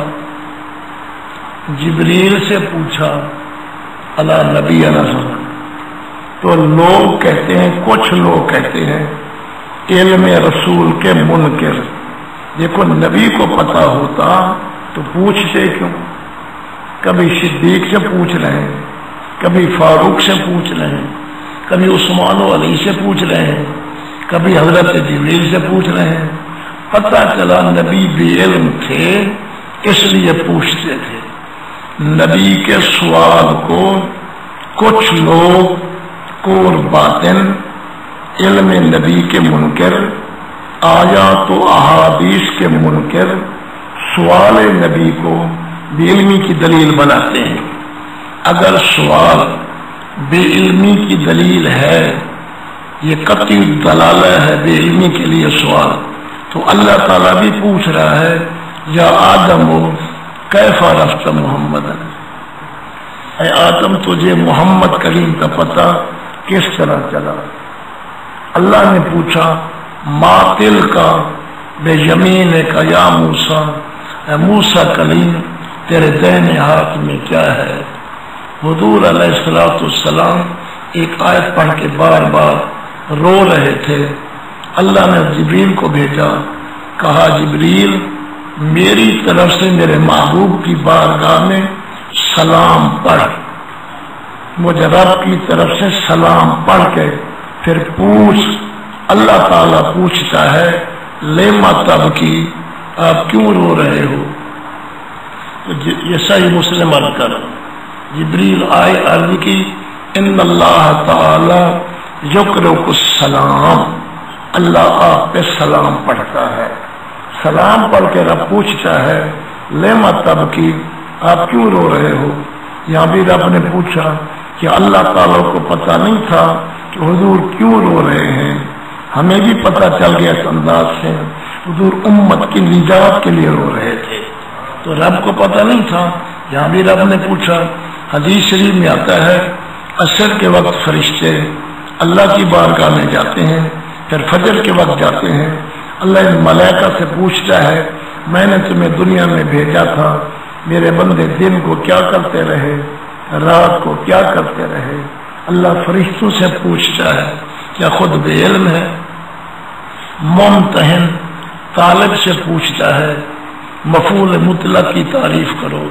جبریل سے پوچھا، اللہ نبی علیہ السلام، تو لوگ کہتے ہیں، کچھ لوگ کہتے ہیں علم رسول کے منکر۔ دیکھو نبی کو پتا ہوتا تو پوچھتے کیوں؟ کبھی صدیق سے پوچھ رہے ہیں، کبھی فاروق سے پوچھ رہے ہیں، کبھی عثمان و علی سے پوچھ رہے ہیں، کبھی حضرت جبریل سے پوچھ رہے ہیں۔ پتہ چلا نبی بھی علم تھے، اس لیے پوچھتے تھے۔ نبی کے سوال کو کچھ لوگ کور باطن علم نبی کے منکر، آیات و احادیث کے منکر، سوال نبی کو بے علمی کی دلیل بناتے ہیں۔ اگر سوال بے علمی کی دلیل ہے، یہ قطعی دلالہ ہے بے علمی کے لیے سوال، تو اللہ تعالیٰ بھی پوچھ رہا ہے، یا آدم کیف عرفت محمد، اے آدم تجھے محمد کریم کا پتہ کس طرح چلا؟ اللہ نے پوچھا، ما تلک بیمینک یا موسیٰ، اے موسیٰ کلیم تیرے دائنے ہاتھ میں کیا ہے؟ حضور علیہ الصلوۃ والسلام ایک آیت پڑھ کے بار بار رو رہے تھے۔ اللہ نے جبریل کو بھیجا، کہا جبریل میری طرف سے میرے محبوب کی بارگاہ میں سلام پڑھ، مجھے رب کی طرف سے سلام پڑھ کے پھر پوچھ۔ اللہ تعالیٰ پوچھتا ہے لیما تبکی، آپ کیوں رو رہے ہو؟ تو یہ صحیح مسلم کر جبریل آئے، عرض کی ان اللہ تعالی یقرؤک السلام، اللہ آپ پہ سلام پڑھتا ہے۔ سلام پڑھ کے رب پوچھتا ہے لیما تبکی، آپ کیوں رو رہے ہو؟ یہاں بھی رب نے پوچھا کہ اللہ تعالیٰ کو پتہ نہیں تھا کہ حضور کیوں رو رہے ہیں؟ ہمیں بھی پتہ چل گیا اس انداز سے حضور امت کی نجات کے لیے رو رہے تھے، تو رب کو پتہ نہیں تھا۔ یہاں بھی رب نے پوچھا۔ حدیث شریف میں آتا ہے عصر کے وقت فرشتے اللہ کی بارگاہ میں جاتے ہیں، پھر فجر کے وقت جاتے ہیں۔ اللہ ان ملائکہ سے پوچھتا ہے میں نے تمہیں دنیا میں بھیجا تھا، میرے بندے دن کو کیا کرتے رہے، رات کو کیا کرتے رہے؟ اللہ فرشتوں سے پوچھتا ہے کیا خود بے علم ہے؟ ممتحن طالب سے پوچھتا ہے مفعول مطلق کی تعریف کرو۔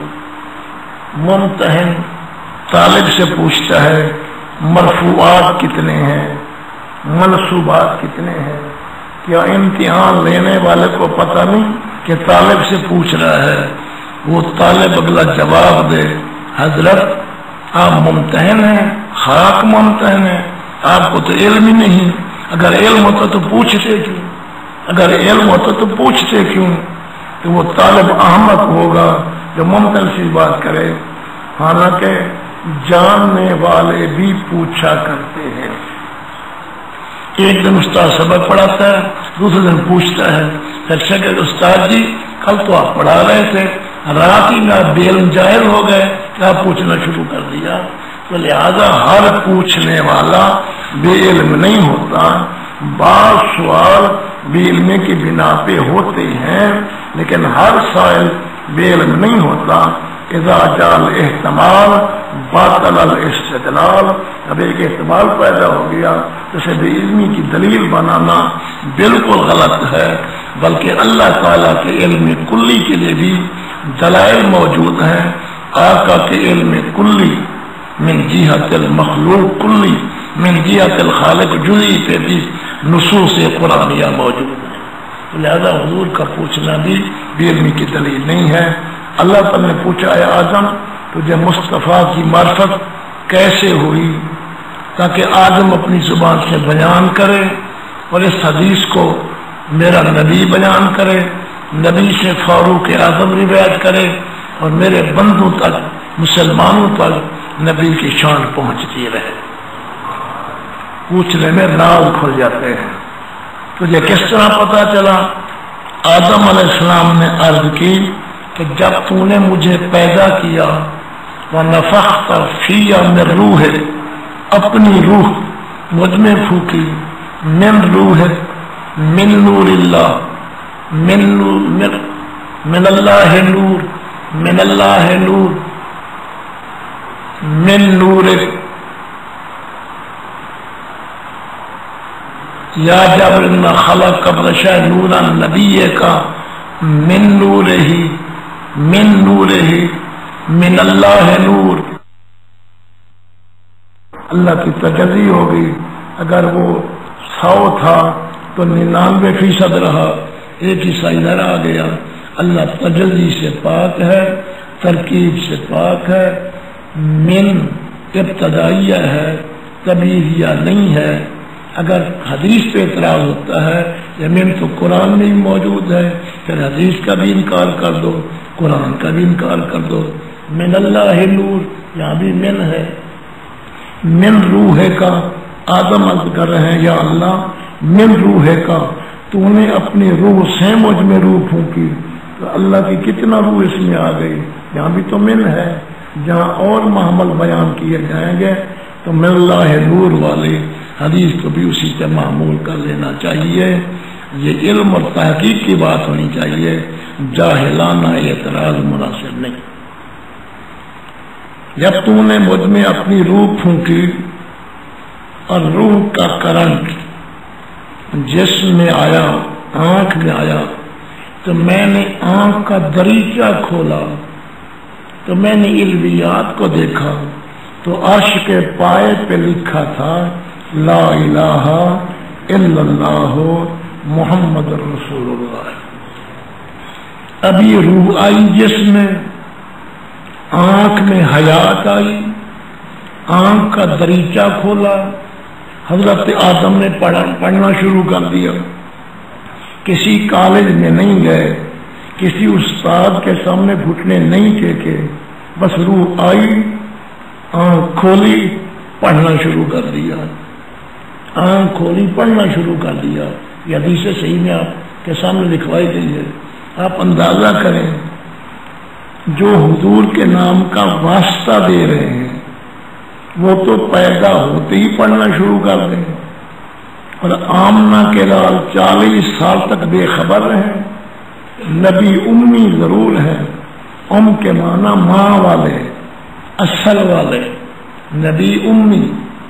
ممتحن طالب سے پوچھتا ہے مرفوعات کتنے ہیں، منصوبات کتنے ہیں؟ کیا امتحان لینے والے کو پتہ نہیں کہ طالب سے پوچھ رہا ہے؟ وہ طالب اگلا جواب دے حضرت آپ ممتحن ہیں، خاک ممتحن ہیں، آپ کو تو علم ہی نہیں۔ اگر علم ہوتا تو پوچھتے کیوں؟ اگر علم ہوتا تو پوچھتے کیوں؟ تو وہ طالب احمق ہوگا جو ممتحن سی بات کرے، حالانکہ جاننے والے بھی پوچھا کرتے ہیں۔ ایک دن استاد سبق پڑھاتا ہے، دوسرے دن پوچھتا ہے، پھر شکر استاد جی کل تو آپ پڑھا رہے تھے، رات ہی میں آپ بے علم جاہل ہو گئے، کیا پوچھنا شروع کر دیا؟ تو لہذا ہر پوچھنے والا بے علم نہیں ہوتا، بعض سوال بے علمی کی بنا پہ ہوتے ہیں، لیکن ہر سائل بے علم نہیں ہوتا۔ اذا جال احتمال باطل الاستدلال، اب ایک احتمال پیدا ہو گیا جسے بے علمی کی دلیل بنانا بالکل غلط ہے، بلکہ اللہ تعالیٰ کے علم کلی کے لیے بھی دلائل موجود ہیں۔ آقا کے علم کلی من جہت المخلوق کلی من جہت الخالق جزئی پہ بھی نصوص قرآنیہ موجود ہیں، لہذا حضور کا پوچھنا بھی بے علمی کی دلیل نہیں ہے۔ اللہ تعالیٰ نے پوچھا اے آدم تجھے مصطفیٰ کی معرفت کیسے ہوئی؟ تاکہ آدم اپنی زبان سے بیان کرے اور اس حدیث کو میرا نبی بیان کرے، نبی سے فاروق اعظم روایت کرے، اور میرے بندوں تک مسلمانوں تک نبی کی شان پہنچتی رہے۔ پوچھنے میں راز کھل جاتے ہیں۔ تجھے کس طرح پتا چلا؟ آدم علیہ السلام نے عرض کی کہ جب تو نے مجھے پیدا کیا وَنَفَخْتَ فِيَّ مِن رُوحِكَ، اپنی روح مجھ میں پھونکی، من روح من نور اللہ، من اللہ نور، من اللہ نور، من نور یا جبر ان خلق قبل شاہ نورا نبی کا من نور ہی من نور ہی من اللہ نور۔ اللہ کی تجلی ہو گئی، اگر وہ 100 تھا تو 99% رہا، ایک حصہ ادھر آ گیا۔ اللہ تجلی سے پاک ہے، ترکیب سے پاک ہے، من ابتدائیہ ہے، طبیعیہ نہیں ہے۔ اگر حدیث پہ اعتراض ہوتا ہے یا من تو قرآن میں ہی موجود ہے، پھر حدیث کا بھی انکار کر دو، قرآن کا بھی انکار کر دو۔ من اللہ نور، یہاں بھی من ہے۔ من روح کا آدم عرض کر رہے ہیں یا اللہ من روح کا تو نے اپنی روح سے مجھ میں روح پھونکی، تو اللہ کی کتنا روح اس میں آ گئی۔ یہاں بھی تو من ہے، جہاں اور محمل بیان کیے جائیں گے تو من اللہ نور والے حدیث کو بھی اسی سے معمول کر لینا چاہیے۔ یہ علم اور تحقیق کی بات ہونی چاہیے، جاہلانہ اعتراض مناسب نہیں۔ جب تو نے مجھ میں اپنی روح پھونکی اور روح کا کرنٹ جسم میں آیا، آنکھ میں آیا، تو میں نے آنکھ کا دریچہ کھولا تو میں نے علویات کو دیکھا تو عرش کے پائے پہ لکھا تھا لا الہ الا اللہ محمد رسول اللہ۔ ابھی روح آئی جسم میں، آنکھ میں حیات آئی، آنکھ کا دریچہ کھولا، حضرت آدم نے پڑھنا شروع کر دیا۔ کسی کالج میں نہیں گئے، کسی استاد کے سامنے گھٹنے نہیں ٹیکے، بس روح آئی، آنکھ کھولی، پڑھنا شروع کر دیا، آنکھ کھولی، پڑھنا شروع کر دیا۔ یہ حدیث صحیح میں آپ کے سامنے لکھوائی گئی ہے۔ آپ اندازہ کریں، جو حضور کے نام کا واسطہ دے رہے ہیں وہ تو پیدا ہوتے ہی پڑھنا شروع کر دیں، اور آمنہ کے لال 40 سال تک بے خبر رہے۔ نبی امی ضرور ہے، ام کے معنی ماں والے، اصل والے، نبی امی،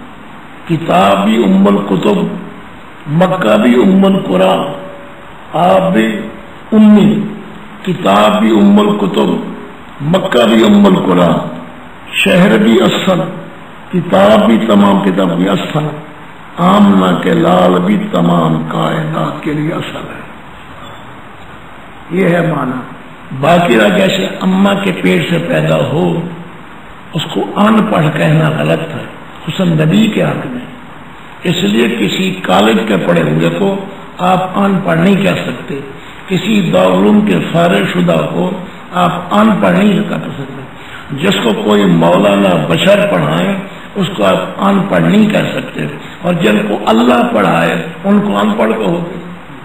کتاب بھی ام الکتب، مکہ بھی ام القرآن، آپ بھی امی، کتاب بھی ام الکتب، مکہ بھی ام القرآن، شہر بھی اصل، کتاب بھی تمام کتاب بھی اصل، آمنہ کے لال بھی تمام کائنات کے لیے اصل ہے۔ یہ ہے معنی۔ باقی رہا جیسے اماں کے پیٹ سے پیدا ہو، اس کو ان پڑھ کہنا غلط ہے، خصوصاً نبی کے حق میں۔ اس لیے کسی کالج کے پڑھے ہوئے کو آپ ان پڑھ نہیں کہہ سکتے، کسی دارالعلوم کے فارغ شدہ کو آپ ان پڑھ نہیں کر سکتے۔ جس کو کوئی مولانا بشر پڑھائے اس کو آپ ان پڑھ نہیں کہہ سکتے، اور جن کو اللہ پڑھائے ان کو ان پڑھ کو ہوگی۔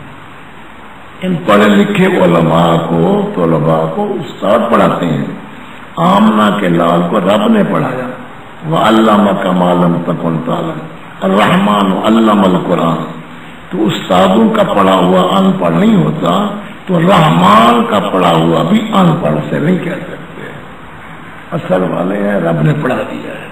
ان پڑھے لکھے علماء کو استاد پڑھاتے ہیں۔ آمنہ کے لال کو رب نے پڑھایا، وَعَلَّمَكَ مَا لَمْ تَكُنْ تَعْلَمْ، الرحمن علم القرآن۔ تو استادوں کا پڑھا ہوا ان پڑھ نہیں ہوتا، تو رحمان کا پڑھا ہوا بھی ان پڑھ سے نہیں کہہ سکتے، اصل والے ہیں، رب نے پڑھا دیا ہے۔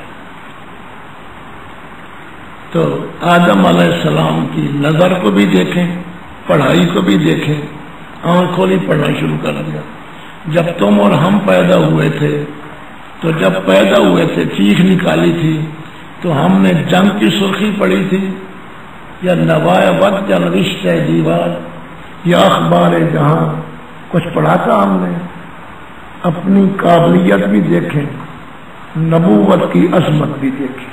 تو آدم علیہ السلام کی نظر کو بھی دیکھیں، پڑھائی کو بھی دیکھیں، آنکھ کھولی، پڑھنا شروع کر دیا۔ جب تم اور ہم پیدا ہوئے تھے، تو جب پیدا ہوئے تھے چیخ نکالی تھی تو ہم نے جنگ کی سرخی پڑھی تھی، یا نوائے وقت، یا رشتہ دیوار، یا اخبار جہاں، کچھ پڑھا تھا ہم نے؟ اپنی قابلیت بھی دیکھیں، نبوت کی عظمت بھی دیکھیں۔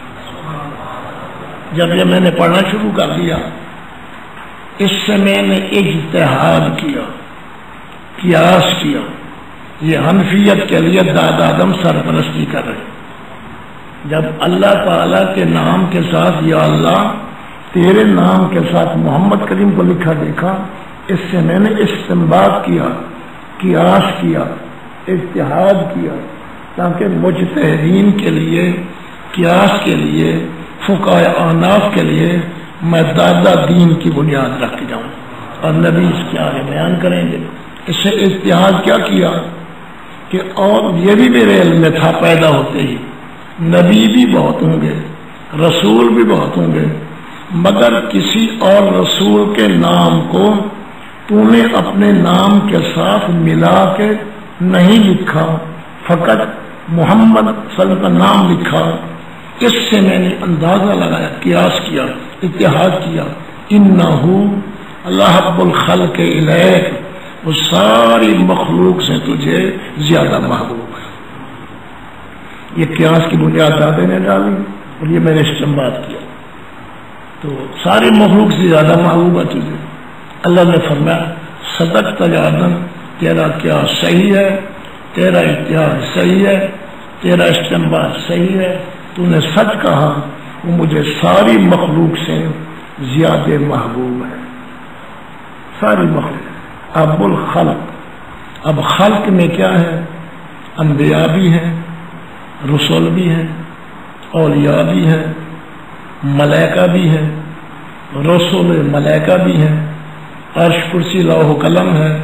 جب یہ میں نے پڑھنا شروع کر دیا، اس سے میں نے اجتہاد کیا، قیاس کیا۔ یہ حنفیت کے لیے داد آدم سرپرستی کر رہے۔ جب اللہ تعالیٰ کے نام کے ساتھ یا اللہ تیرے نام کے ساتھ محمد کریم کو لکھا دیکھا، اس سے میں نے استنباط کیا، قیاس کیا، اجتہاد کیا، تاکہ مجتہدین کے لیے، قیاس کے لیے، فقہاء احناف کے لیے میں دادا دین کی بنیاد رکھ جاؤں، اور نبی اس کے آگے بیان کریں گے۔ اس سے اجتہاد کیا کیا کہ اور یہ بھی میرے علم میں تھا پیدا ہوتے ہی، نبی بھی بہت ہوں گے، رسول بھی بہت ہوں گے، مگر کسی اور رسول کے نام کو تو نے اپنے نام کے ساتھ ملا کے نہیں لکھا، فقط محمد صلی اللہ علیہ وسلم کا نام لکھا۔ اس سے میں نے اندازہ لگایا، قیاس کیا، اتحاد کیا، انہو لحب الخلق الیک، وہ ساری مخلوق سے تجھے زیادہ محبوب ہے۔ یہ قیاس کی بنیاد دادے نے ڈالی، اور یہ میں نے استنباط کیا، تو ساری مخلوق سے زیادہ محبوب ہے تجھے۔ اللہ نے فرمایا صدقت یا آدم، تیرا قیاس صحیح ہے، تیرا اتحاد صحیح ہے، تیرا استنباط صحیح ہے، تو نے سچ کہا، وہ مجھے ساری مخلوق سے زیادہ محبوب ہے، ساری مخلوق۔ اب الخلق، اب خلق میں کیا ہے؟ انبیاء بھی ہیں، رسول بھی ہیں، اولیاء بھی ہیں، ملائکہ بھی ہیں، رسول ملائکہ بھی ہیں، عرش کرسی لوح و قلم ہے،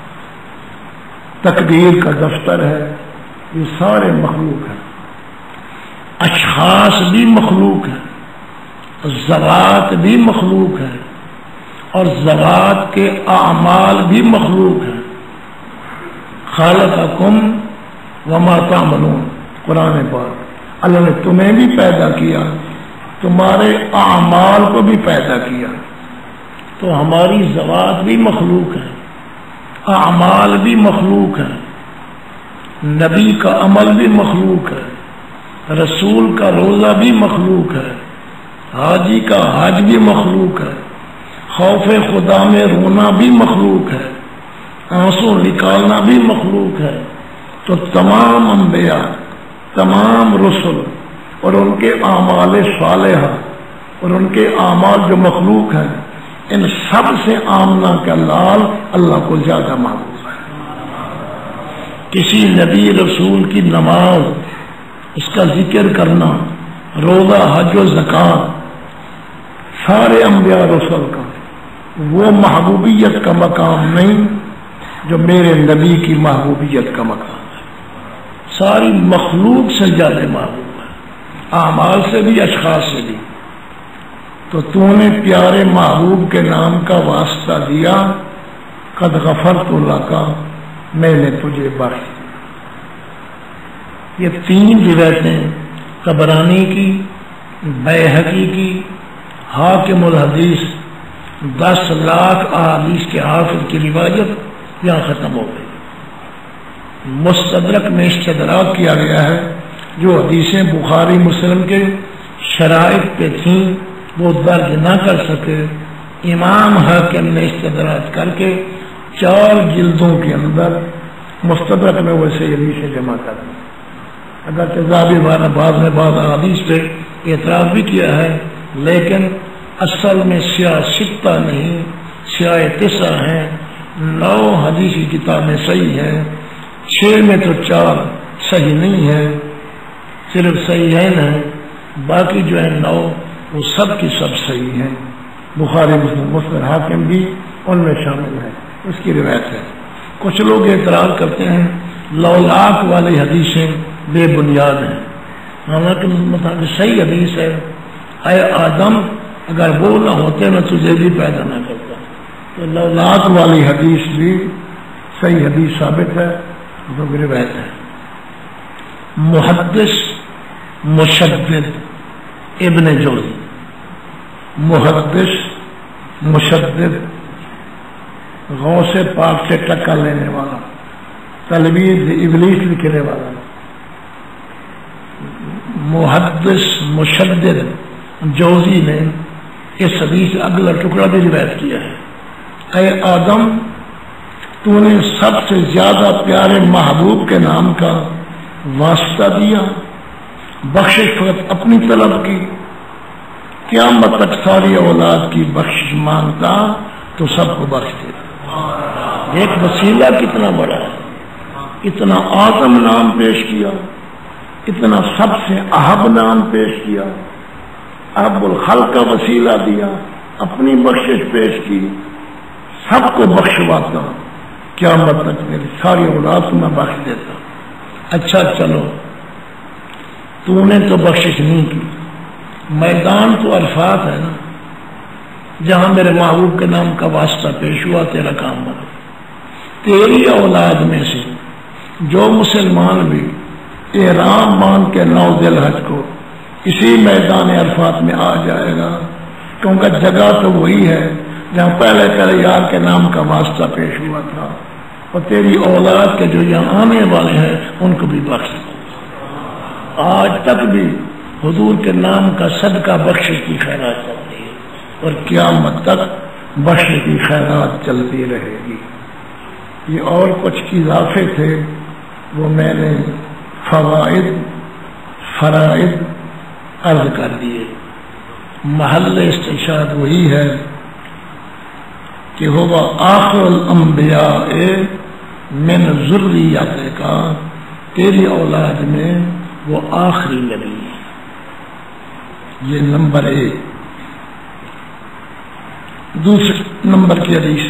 تقدیر کا دفتر ہے، یہ سارے مخلوق ہیں۔ اشخاص بھی مخلوق ہیں، ذوات بھی مخلوق ہیں، اور ذوات کے اعمال بھی مخلوق ہیں۔ خالقکم وما تعملون، قرآن پاک۔ اللہ نے تمہیں بھی پیدا کیا، تمہارے اعمال کو بھی پیدا کیا، تو ہماری ذوات بھی مخلوق ہے، اعمال بھی مخلوق ہے، نبی کا عمل بھی مخلوق ہے، رسول کا روزہ بھی مخلوق ہے، حاجی کا حج بھی مخلوق ہے، خوف خدا میں رونا بھی مخلوق ہے، آنسو نکالنا بھی مخلوق ہے۔ تو تمام انبیاء، تمام رسل اور ان کے اعمال صالحہ اور ان کے اعمال جو مخلوق ہیں، ان سب سے آمنہ کا لال اللہ کو زیادہ محبوب ہے۔ کسی نبی رسول کی نماز، اس کا ذکر کرنا، روزہ، حج و زکات، سارے انبیاء رسول کا وہ محبوبیت کا مقام نہیں جو میرے نبی کی محبوبیت کا مقام ہے۔ ساری مخلوق سے زیادہ محبوب ہے، اعمال سے بھی، اشخاص سے بھی۔ تو تو نے پیارے محبوب کے نام کا واسطہ دیا، قد غفرت لک، میں نے تجھے بخش۔ یہ تین روایتیں طبرانی کی، بیہقی کی، حاکم الحدیث، 10 لاکھ احادیث کے حافظ کی روایت یہاں ختم ہو گئی۔ مستدرک میں استدراک کیا گیا ہے، جو حدیثیں بخاری مسلم کے شرائط پہ تھیں وہ درج نہ کر سکے، امام حاکم نے استدراک کر کے 4 جلدوں کے اندر مستدرک میں ویسے حدیثیں جمع کر دی۔ اگر تذابی بعض میں بعض حدیث پہ اعتراض بھی کیا ہے، لیکن اصل میں سیاہ 6 نہیں، سیاہ 9 ہیں، 9 حدیثی کتابیں صحیح ہیں، 6 میں تو 4 صحیح نہیں ہے، صرف صحیح ہے، باقی جو ہے 9 وہ سب کی سب صحیح ہیں۔ بخاری مسلم مسند حاکم بھی ان میں شامل ہے، اس کی روایت ہے۔ کچھ لوگ اعتراض کرتے ہیں لولاک والی حدیثیں بے بنیاد ہیں، حالانکہ مطلب صحیح حدیث ہے، اے آدم اگر وہ نہ ہوتے میں تجھے بھی پیدا نہ کرتا۔ تو لولاک والی حدیث بھی صحیح حدیث ثابت ہے، جو روایت ہے۔ محدث مشدد ابن جوزی، محدث مشدد، غوث پاک سے ٹکا لینے والا، تلبیس ابلیس لکھنے والا، محدث مشدد جوزی نے اس حدیث سے اگلا ٹکڑا بھی روایت کیا ہے۔ اے آدم تو نے سب سے زیادہ پیارے محبوب کے نام کا واسطہ دیا، بخشش فقط اپنی طلب کی، قیامت تک ساری اولاد کی بخشش مانگتا تو سب کو بخش دیتا۔ ایک وسیلہ کتنا بڑا ہے، اتنا اعظم نام پیش کیا، اتنا سب سے احب نام پیش کیا، احب الخلق کا وسیلہ دیا، اپنی بخشش پیش کی، سب کو بخشواتا، قیامت تک میری ساری اولاد کو میں بخش دیتا۔ اچھا چلو، تو نے تو بخشش نہیں کی، میدان تو عرفات ہے نا، جہاں میرے محبوب کے نام کا واسطہ پیش ہوا، تیرا کام بنا۔ تیری اولاد میں سے جو مسلمان بھی احرام باندھ کے 9 ذی الحج کو اسی میدان عرفات میں آ جائے گا، کیونکہ جگہ تو وہی ہے جہاں پہلے یار کے نام کا واسطہ پیش ہوا تھا، اور تیری اولاد کے جو یہاں آنے والے ہیں ان کو بھی بخش۔ آج تک بھی حضور کے نام کا صدقہ بخشش کی خیرات چل رہی ہے، اور قیامت تک بخشش کی خیرات چلتی رہے گی۔ یہ اور کچھ اضافے تھے، وہ میں نے فوائد فرائض عرض کر دیے۔ محل استشہاد وہی ہے کہ ہوا آخر الانبیاء من ذریت کا، تیری اولاد میں وہ آخری نبی ہے، یہ نمبر 1۔ دوسرے نمبر کی حدیث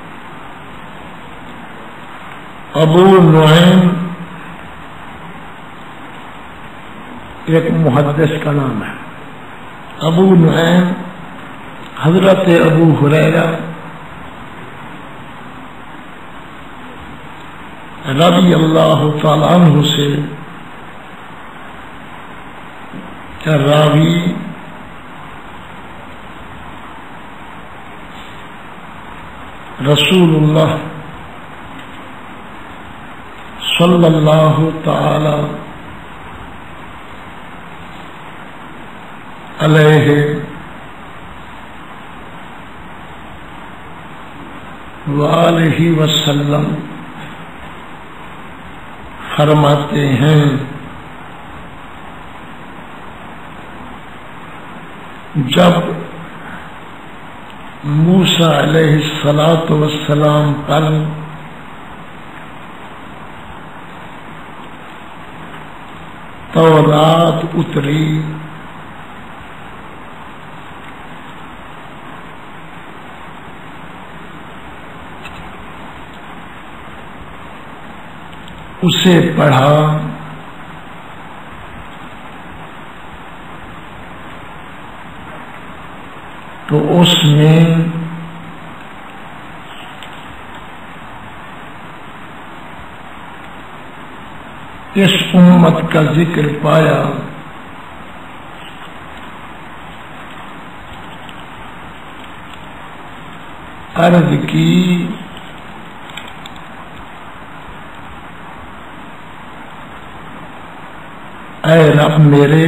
ابو نعیم ایک محدث کا نام ہے. ابو نعیم حضرت ابو ہریرہ رضی اللہ تعالیٰ عنہ سے راوی رسول اللہ صلی اللہ تعالی علیہ وآلہ وسلم فرماتے ہیں جب موسیٰ علیہ السلام پر تورات اتری اسے پڑھا تو اس میں اس امت کا ذکر پایا عرض کی اے رب میرے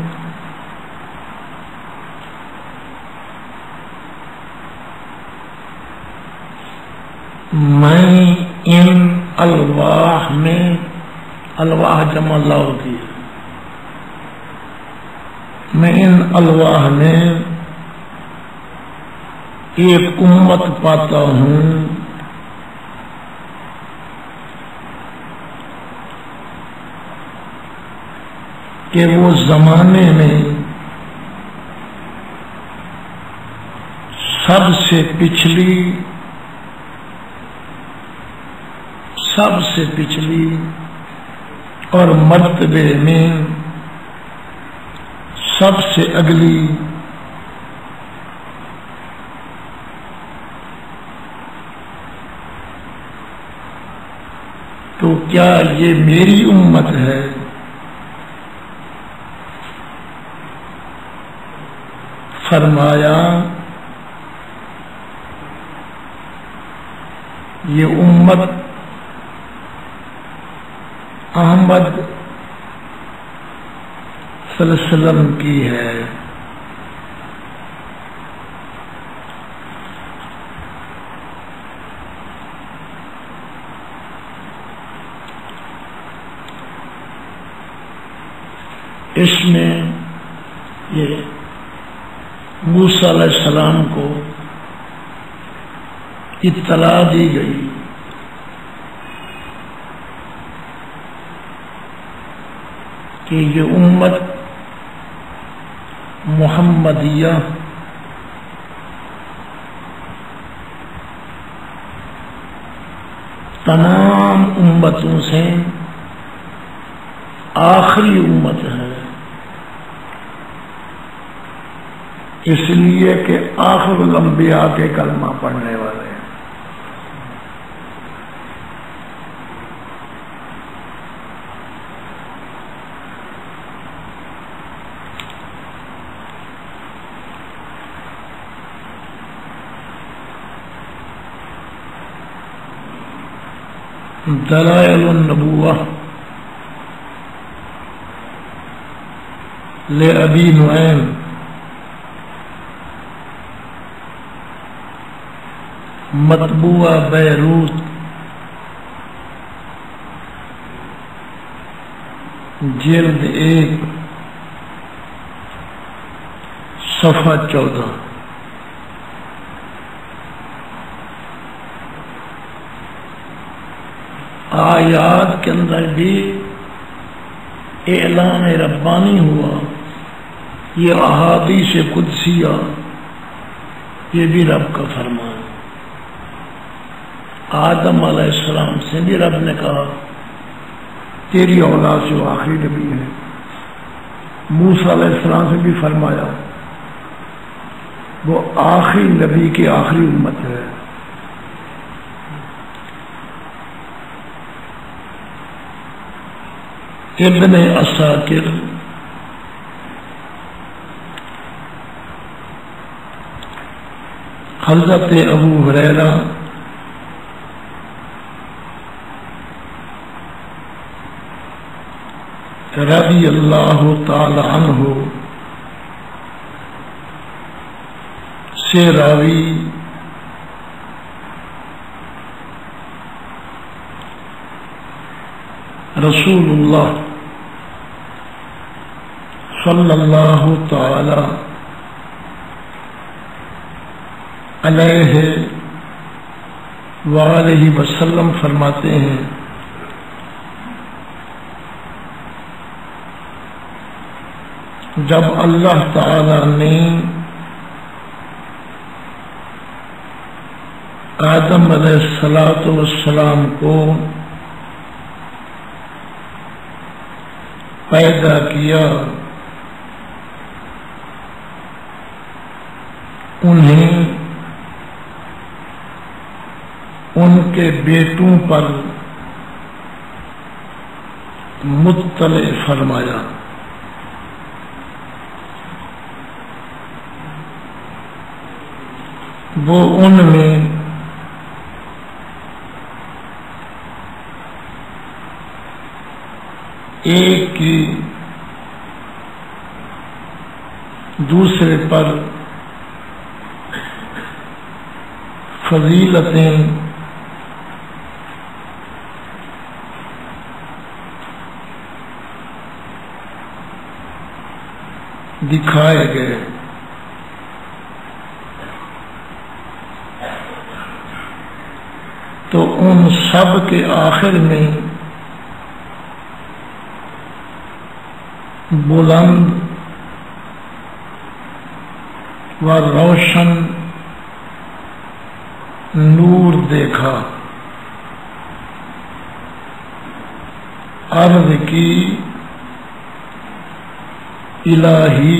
میں ان الواح میں الواح جمع لا ہوتی ہے میں ان الواح میں ایک امت پاتا ہوں کہ وہ زمانے میں سب سے پچھلی اور مرتبے میں سب سے اگلی تو کیا یہ میری امت ہے؟ فرمایا یہ امت احمد صلی اللہ علیہ وسلم کی ہے. اس میں یہ موسیٰ علیہ السلام کو اطلاع دی گئی کہ یہ امت محمدیہ تمام امتوں سے آخری امت ہے، اس لیے کہ آخر الانبیاء کے کلمہ پڑھنے والے ہیں. دلائل النبوہ لأبی نعیم مطبوعہ بیروت جلد 1 صفحہ 14. آیات کے اندر بھی اعلان ربانی ہوا، یہ احادیث قدسیہ یہ بھی رب کا فرمان. آدم علیہ السلام سے بھی رب نے کہا تیری اولاد سے وہ آخری نبی ہے. موسیٰ علیہ السلام سے بھی فرمایا وہ آخری نبی کی آخری امت ہے. ابن عساکر حضرت ابو ہریرہ رضی اللہ تعالی عنہ سے راوی رسول اللہ صلی اللہ تعالی علیہ وآلہ وسلم فرماتے ہیں جب اللہ تعالی نے آدم علیہ السلام کو پیدا کیا انہیں ان کے بیٹوں پر مطلع فرمایا. وہ ان میں ایک کی دوسرے پر فضیلتیں دکھائے گئے. تو ان سب کے آخر میں بلند و روشن نور دیکھا. عرض کی الہی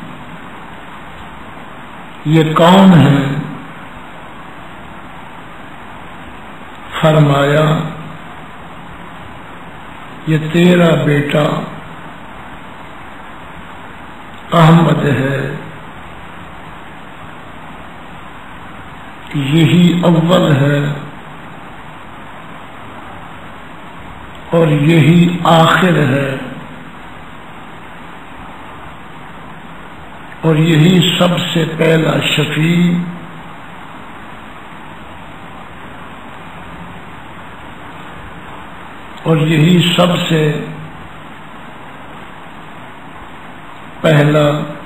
یہ کون ہے؟ فرمایا یہ تیرا بیٹا احمد ہے، یہی اول ہے اور یہی آخر ہے اور یہی سب سے پہلا شفیع اور یہی سب سے پہلا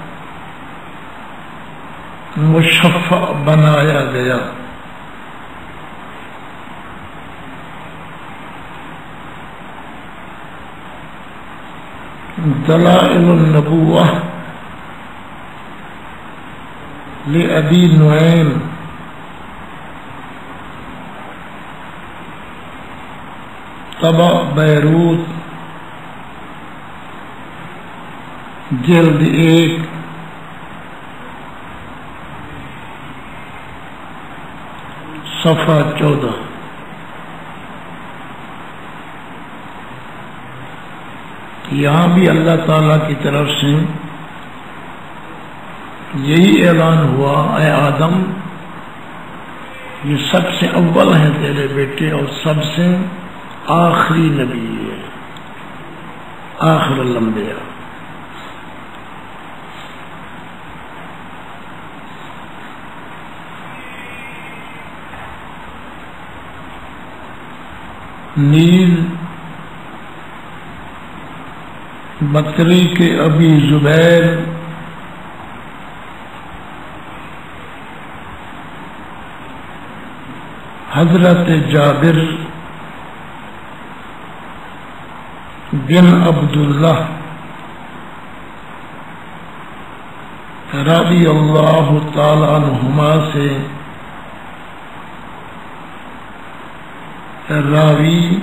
مشفع بنایا گیا. دلائل النبوہ لأبی نعیم طبع بیروت جلد 1 صفحہ 14. یہاں بھی اللہ تعالی کی طرف سے یہی اعلان ہوا اے آدم یہ سب سے اول ہیں تیرے بیٹے اور سب سے آخری نبی ہے، آخر الانبیاء. نیل بکری کے ابی زبیر حضرت جابر بن عبداللہ رضی اللہ تعالی عنہما سے راوی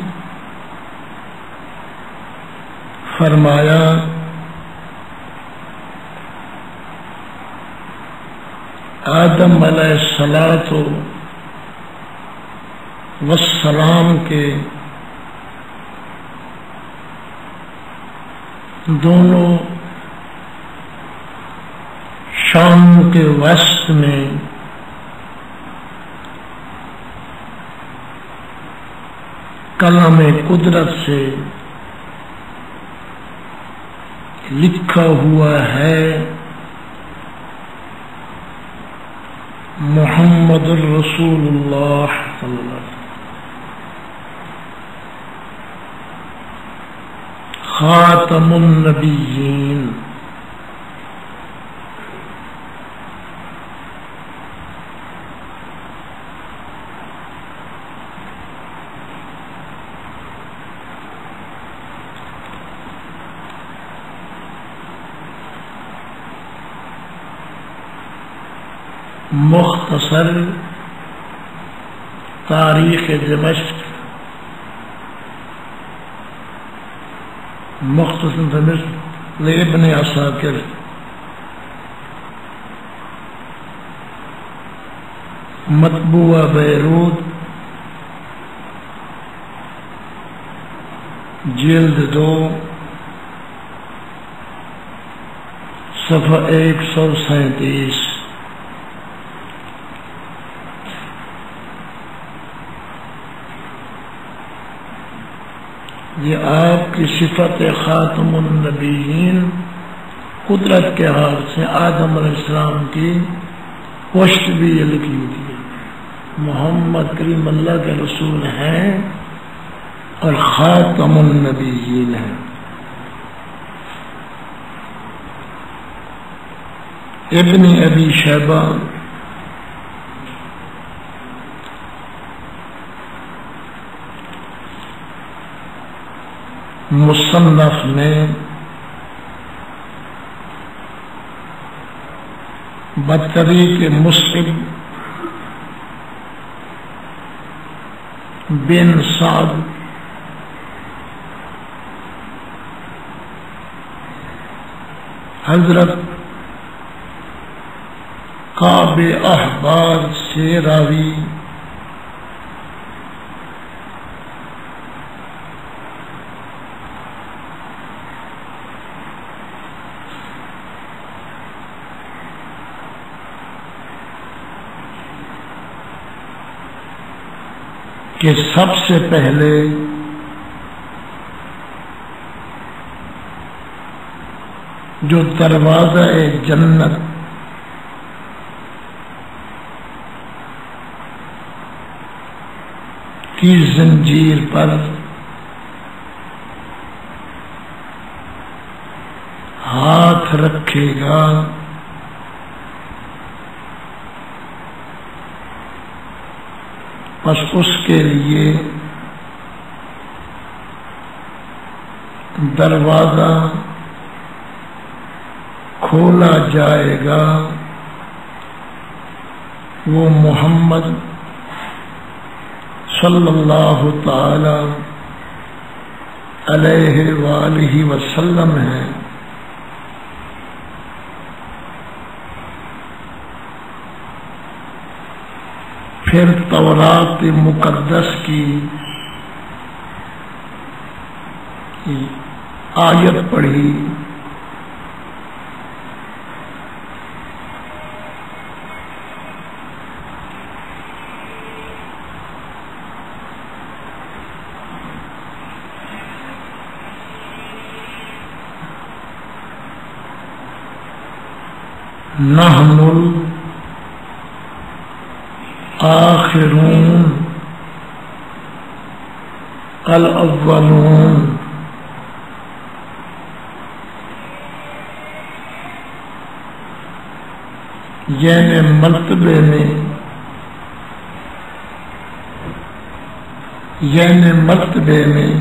فرمایا آدم علیہ الصلاۃ والسلام کے دونوں شام کے وسط میں کلام قدرت سے لکھا ہوا ہے محمد الرسول اللہ صلی اللہ علیہ وسلم خاتم النبیین. مختصر تاریخ دمشق مختصر دمشق لابن عساکر. مطبوعہ بیروت جلد 2 صفحہ 137. یہ آپ کی صفت خاتم النبیین قدرت کے ہاتھ سے آدم علیہ السلام کی پشت بھی یہ لکھی ہوئی ہے. محمد کریم اللہ کے رسول ہیں اور خاتم النبیین ہیں. ابن ابی شیبہ مصنف میں بطریق مصعب بن سعد حضرت کعب احبار سے راوی کہ سب سے پہلے جو دروازہ جنت کی زنجیر پر ہاتھ رکھے گا بس اس کے لیے دروازہ کھولا جائے گا. وہ محمد صلی اللہ تعالی علیہ وآلہ وسلم ہے. پھر تورات مقدس کی آیت پڑھی. نحن آخرون الاولون. یعنی مرتبے میں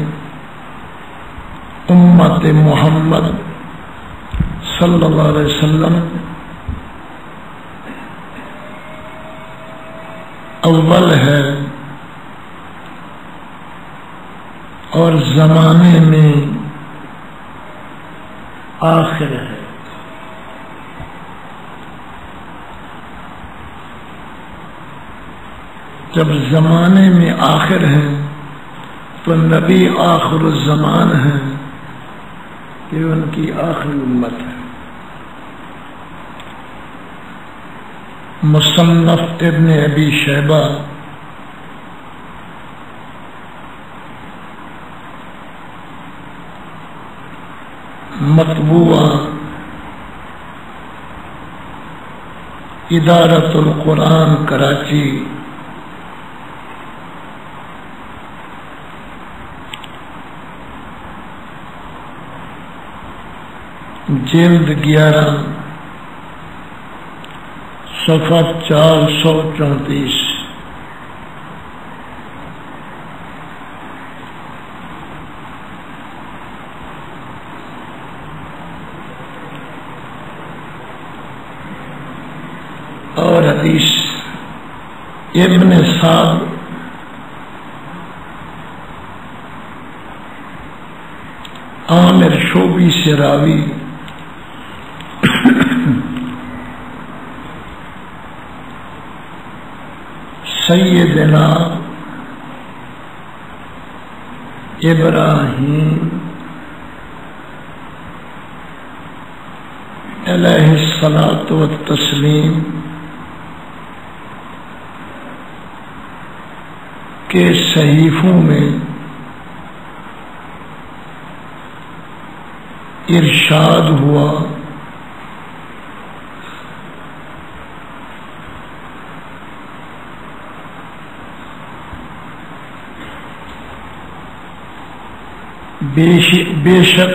امت محمد صلی اللہ علیہ وسلم اول ہے اور زمانے میں آخر ہے. جب زمانے میں آخر ہے تو نبی آخر الزمان ہے، یہ ان کی آخری امت ہے. مصنف ابن ابی شیبہ مطبوعہ ادارت القرآن کراچی جلد 11 صفحہ 434 اور حدیث ابن سعد عامر شعبی سے راوی سیدنا ابراہیم علیہ الصلاۃ والتسلیم کے صحیفوں میں ارشاد ہوا بے شک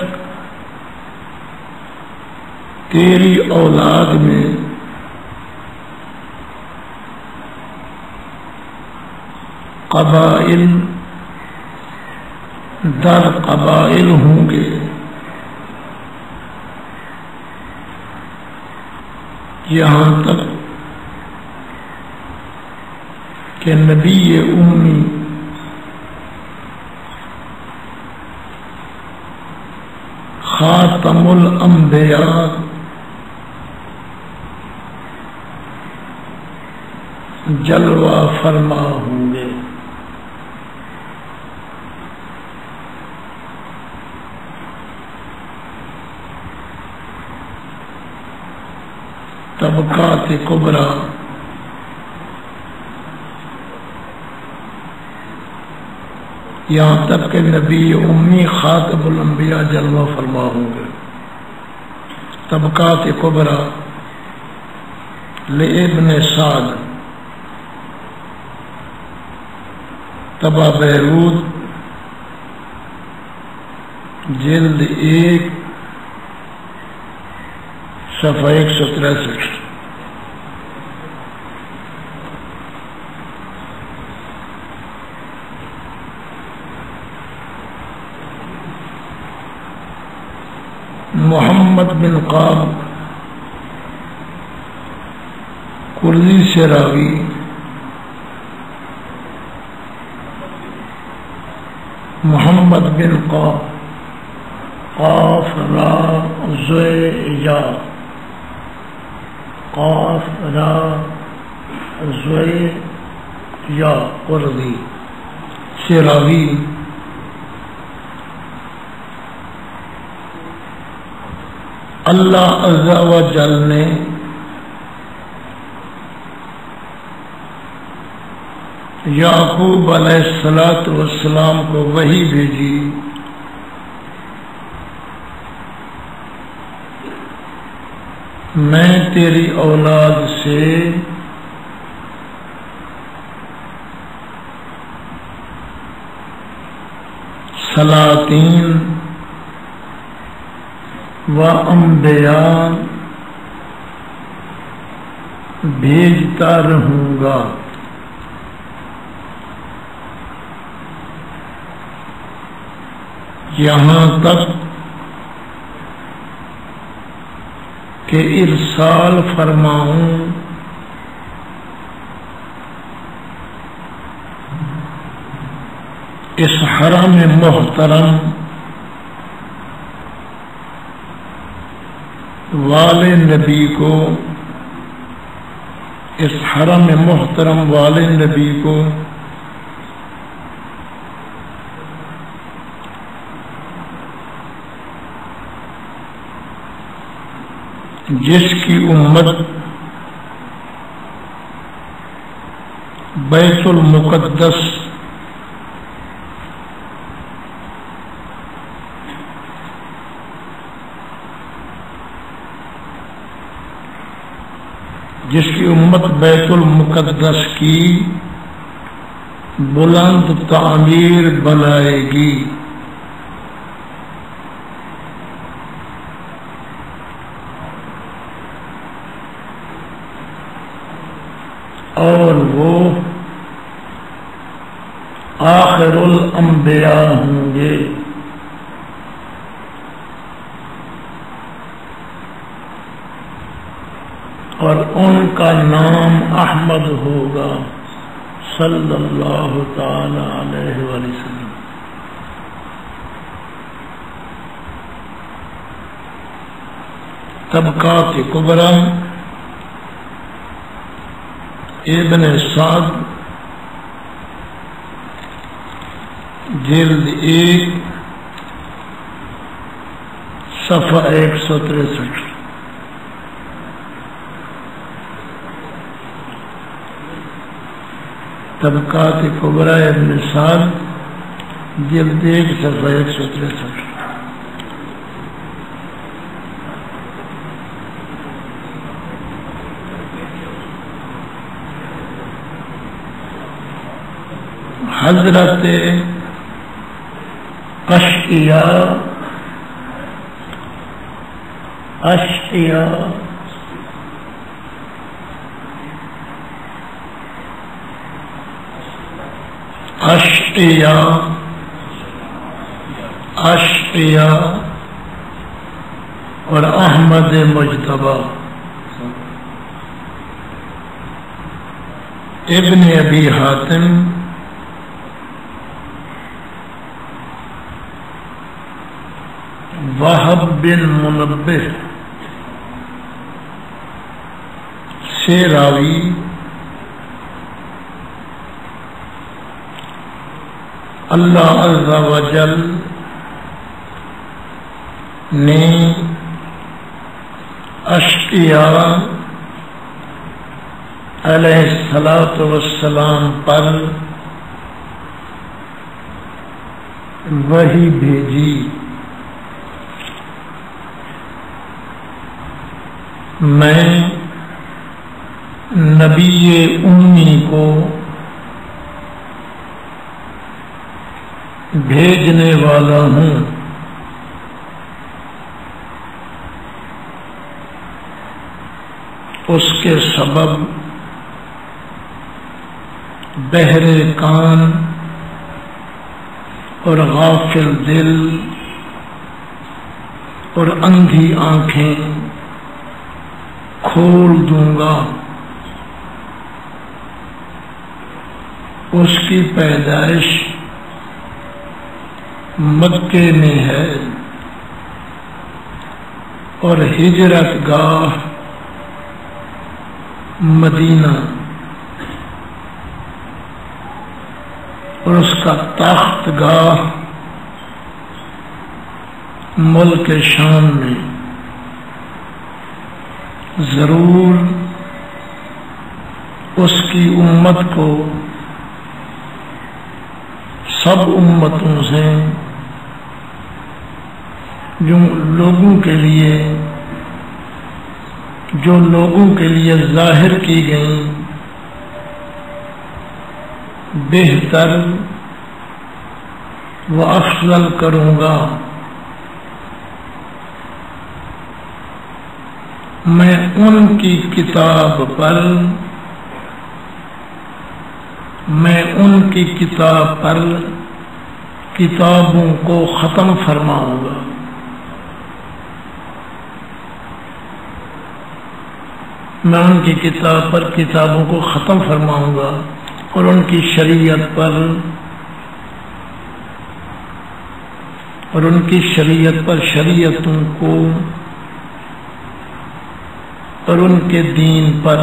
تیری اولاد میں قبائل در قبائل ہوں گے، یہاں تک کہ نبی امی خاتم الانبیاء جلوہ فرما ہوں گے. طبقات کبریٰ یہاں تک کہ نبی امی خاتم الانبیاء جلوہ فرما ہوں گے. طبقات کبریٰ لابن سعد طبع بیروت جلد 1 صفحہ 163. محمد بن قاب کلی سے راوی محمد بن قاف را زوے یا قاف را زوے یا قرضی سے راوی اللہ عز و جل نے یعقوب علیہ الصلاۃ والسلام کو وحی بھیجی میں تیری اولاد سے سلاطین و انبیاء بھیجتا رہوں گا، یہاں تک کہ ارسال فرماؤں اس حرم محترم والے نبی کو، اس حرم محترم والے نبی کو جس کی امت بیت المقدس بیت المقدس کی بلند تعمیر بنائے گی، اور وہ آخر الانبیاء ہوں گے، اور ان کا نام احمد ہوگا صلی اللہ تعالی علیہ وآلہ وسلم۔ طبقات کبریٰ ابن سعد جلد 1 صفحہ 163۔ طبقات کبریٰ ابن سعد جلد 1 صفحہ 163۔ حضرت اشعیاء اور احمد مجتبی ابن ابی حاتم وہب بن منبہ سے راوی اللہ عز و جل نے اشعیاء علیہ الصلاۃ والسلام پر وحی بھیجی۔ میں نبی امی کو بھیجنے والا ہوں، اس کے سبب بہرے کان اور غافل دل اور اندھی آنکھیں کھول دوں گا۔ اس کی پیدائش مکے میں ہے اور ہجرت گاہ مدینہ، اور اس کا تخت گاہ ملک شام میں۔ ضرور اس کی امت کو سب امتوں سے جو لوگوں کے لیے ظاہر کی گئی بہتر و افضل کروں گا۔ میں ان کی کتاب پر کتابوں کو ختم فرماؤں گا۔ میں ان کی کتاب پر کتابوں کو ختم فرماؤں گا اور ان کی شریعت پر اور ان کی شریعت پر شریعتوں کو اور ان کے دین پر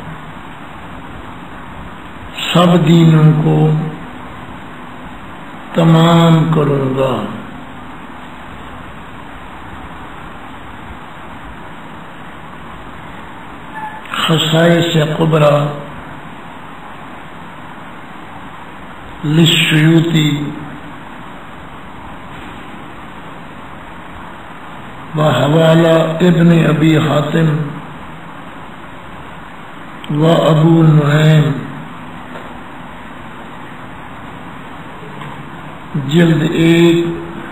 سب دینوں کو تمام کروں گا. خصائص کبریٰ للسیوطی وحوالہ ابن ابی حاتم و ابو نعیم جلد 1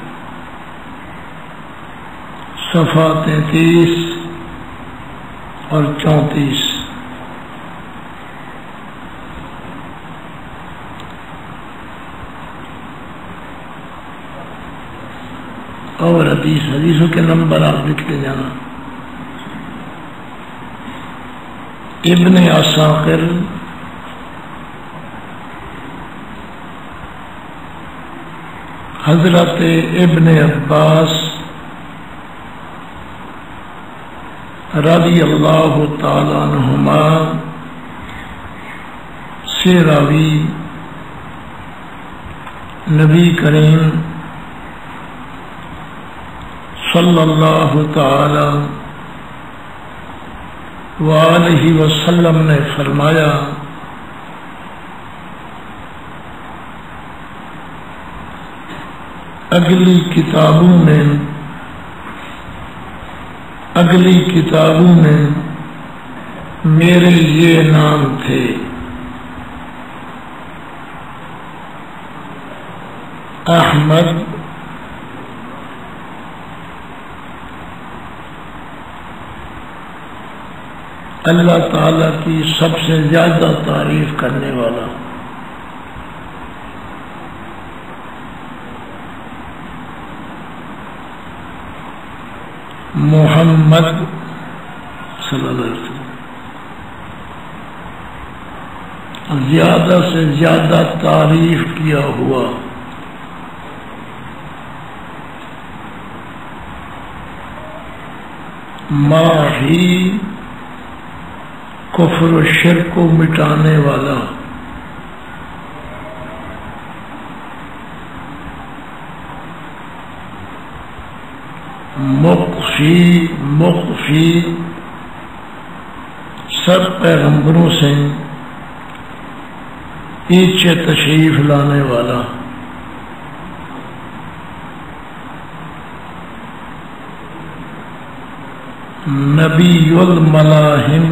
صفحہ 33 اور 34. اور حدیثوں کے نمبر آپ لکھ کے جانا. ابن عساکر حضرت ابن عباس رضی اللہ تعالی عنہما سے راوی نبی کریم صلی اللہ تعالی وآلہ وسلم نے فرمایا اگلی کتابوں میں میرے یہ نام تھے احمد اللہ تعالی کی سب سے زیادہ تعریف کرنے والا، محمد صلی اللہ علیہ وسلم زیادہ سے زیادہ تعریف کیا ہوا، ماہی کفر و شرک کو مٹانے والا، مخفی سب پیغمبروں سے پیچھے تشریف لانے والا، نبی الملاحم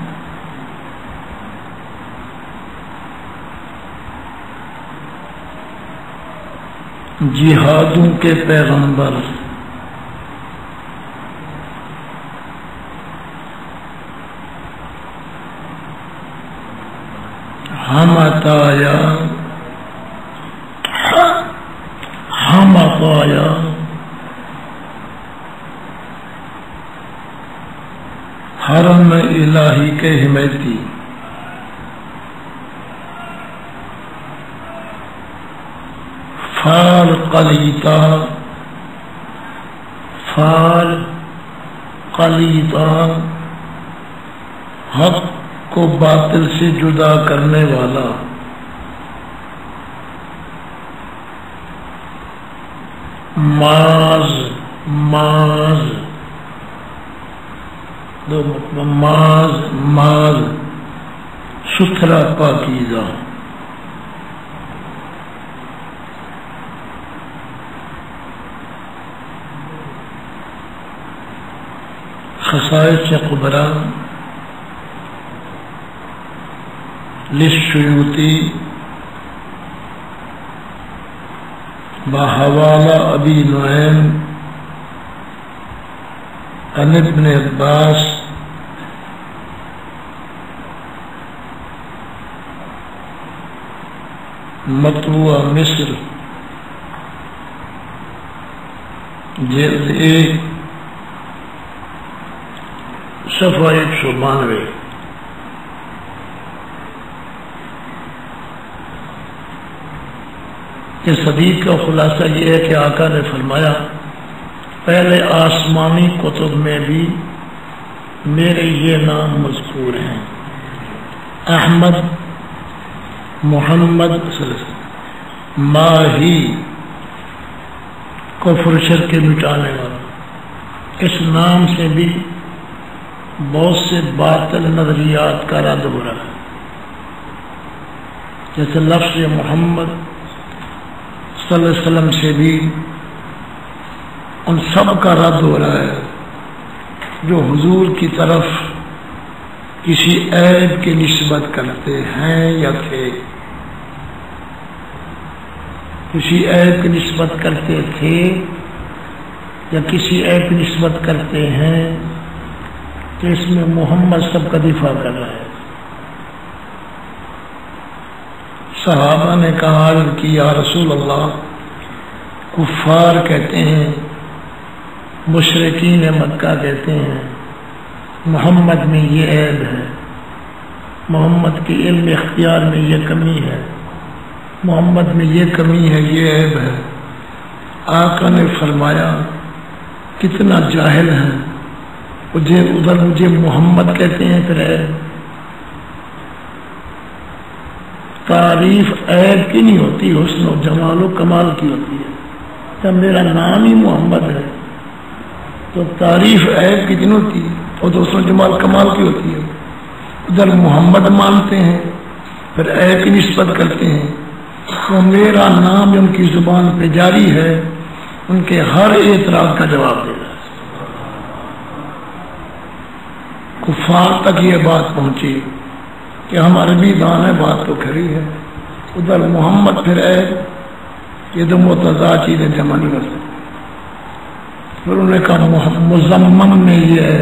جہادوں کے پیغمبر، ہم عطایا حرم الہی کے حمایتی، فال قلیتا حق کو باطل سے جدا کرنے والا، ماز ستھرا پاکیزہ، خصائص کبریٰ للسیوطی بحوالہ ابی نعیم عن ابن عباس مطبوعہ مصر جلد 1 صفحہ 192. اس حدیث کا خلاصہ یہ ہے کہ آقا نے فرمایا پہلے آسمانی کتب میں بھی میرے یہ نام مذکور ہیں، احمد، محمد صلی اللہ علیہ وسلم، ماہی، کفر شرک کے مٹانے والا۔ اس نام سے بھی بہت سے باطل نظریات کا رد ہو رہا ہے، جیسے لفظ محمد صلی اللہ علیہ وسلم سے بھی ان سب کا رد ہو رہا ہے جو حضور کی طرف کسی عیب کی نسبت کرتے ہیں یا تھے، کسی عیب کی نسبت کرتے تھے یا کسی عیب کی نسبت کرتے ہیں، تو اس میں محمد سب کا دفاع کر رہا ہے۔ صحابہ نے کہا کہ یا رسول اللہ، کفار کہتے ہیں، مشرکین مکہ کہتے ہیں محمد میں یہ عیب ہے، محمد کے علم اختیار میں یہ کمی ہے، محمد میں یہ کمی ہے، یہ عیب ہے۔ آقا نے فرمایا کتنا جاہل ہے، مجھے محمد کہتے ہیں پھر عیب۔ تعریف عیب کی نہیں ہوتی، حسن و جمال و کمال کی ہوتی ہے۔ جب میرا نام ہی محمد ہے تو تعریف عیب کی نہیں ہوتی اور حسن و جمال کمال کی ہوتی ہے۔ ادھر محمد مانتے ہیں پھر عیب کی نسبت کرتے ہیں، تو میرا نام جو ان کی زبان پہ جاری ہے ان کے ہر اعتراض کا جواب دے رہا ہے۔ کفار تک یہ بات پہنچی کہ ہمارے بھی دان ہے، بات تو کھڑی ہے، ادھر محمد پھر عیب، یہ تو متضاد چیزیں جمع نہیں کر سکتے۔ پھر انہوں نے کہا مزمم میں یہ ہے،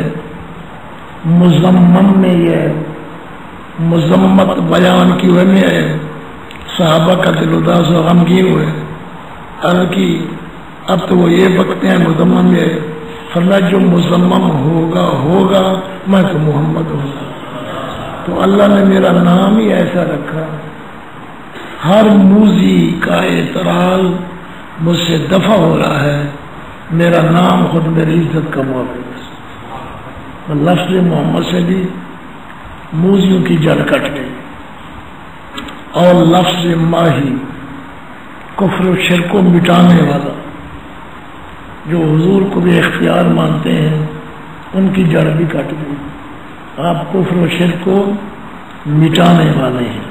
مزمم میں یہ ہے، مذمت بیان کی ہوئے میں ہے۔ صحابہ کا دل اداس و غمگین ہوئے، عرض کی اب تو وہ یہ بکتے ہیں مزمم میں ہے۔ فرمایا جو مزمم ہوگا میں تو محمد ہوں۔ تو اللہ نے میرا نام ہی ایسا رکھا، ہر موذی کا اعتراض مجھ سے دفع ہو رہا ہے، میرا نام خود میری عزت کا موقع ہے۔ لفظ محمد سے بھی موذیوں کی جڑ کٹ گئی، اور لفظ ماہی، کفر و شرک کو مٹانے والا، جو حضور کو بھی اختیار مانتے ہیں ان کی جڑ بھی کٹ گئی۔ آپ کفر و شرک کو مٹانے والے ہیں۔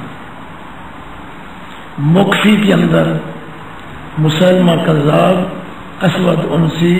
مکفی کے اندر مسلمہ کذاب، اسود انسی،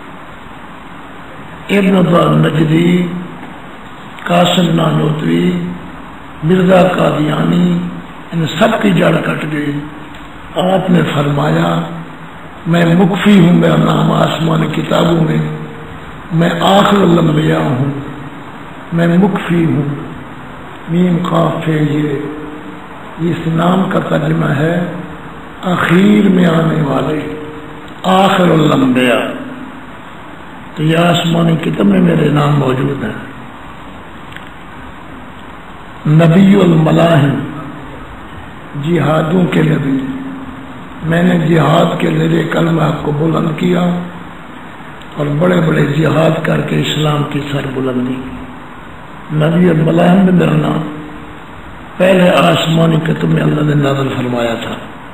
ابن نجدی، قاسم نانوتوی، مرزا قادیانی، ان سب کی جڑ کٹ گئی۔ آپ نے فرمایا میں مکفی ہوں، میرا نام آسمان کتابوں میں، میں آخر الانبیاء ہوں، میں مکفی ہوں۔ میم قاف ہے، یہ اس نام کا ترجمہ ہے اخیر میں آنے والے، آخر الانبیاء۔ تو یہ آسمانی کتاب میں میرے نام موجود ہیں۔ نبی الملاحم، جہادوں کے نبی، میں نے جہاد کے ذریعے کلمہ کو بلند کیا اور بڑے بڑے جہاد کر کے اسلام کی سر بلندی کی۔ نبی الملاحم میں میرا نام پہلے آسمانی کتب میں اللہ نے نازل فرمایا تھا۔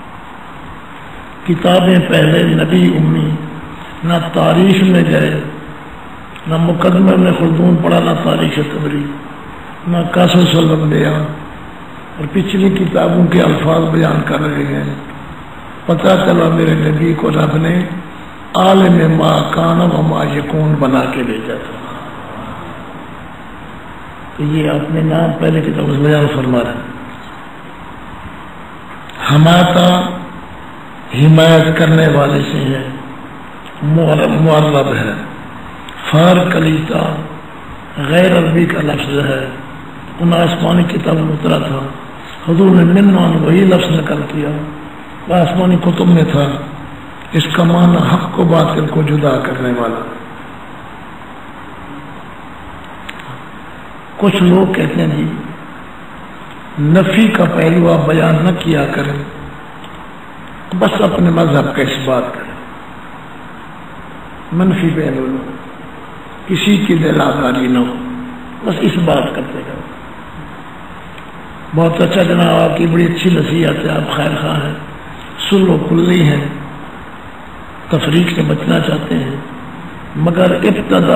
کتابیں پہلے نبی امی، نہ تاریخ میں گئے، نہ مقدمہ میں خلدون پڑھا، نہ تاریخ تبری، نہ قصص الانبیاء، اور پچھلی کتابوں کے الفاظ بیان کر رہے ہیں۔ پتہ چلا میرے نبی کو رب نے عالم ما کان و ما یکون بنا کے بھیجا تھا۔ تو یہ اپنے نام پہلے کتاب میں بیان فرما رہے ہیں۔ ہماتا حمایت کرنے والے سے ہے، معرب ہے۔ فار کلیتا غیر عربی کا لفظ ہے، ان آسمانی کتاب میں اترا تھا، حضور نے منان وہی لفظ نقل کیا، آسمانی کتب میں تھا۔ اس کا معنی حق کو باطل کو جدا کرنے والا۔ کچھ لوگ کہتے ہیں جی نفی کا پہلو آپ بیان نہ کیا کریں بس اپنے مذہب کا اس بات کریں، منفی پہلو نہ ہو، کسی کی دل آزاری نہ ہو، بس اس بات کرتے رہو۔ بہت اچھا جناب، آپ کی بڑی اچھی نصیحت ہے، آپ خیر خواہ ہیں، سلو و کلی ہیں، تفریق سے بچنا چاہتے ہیں، مگر ابتدا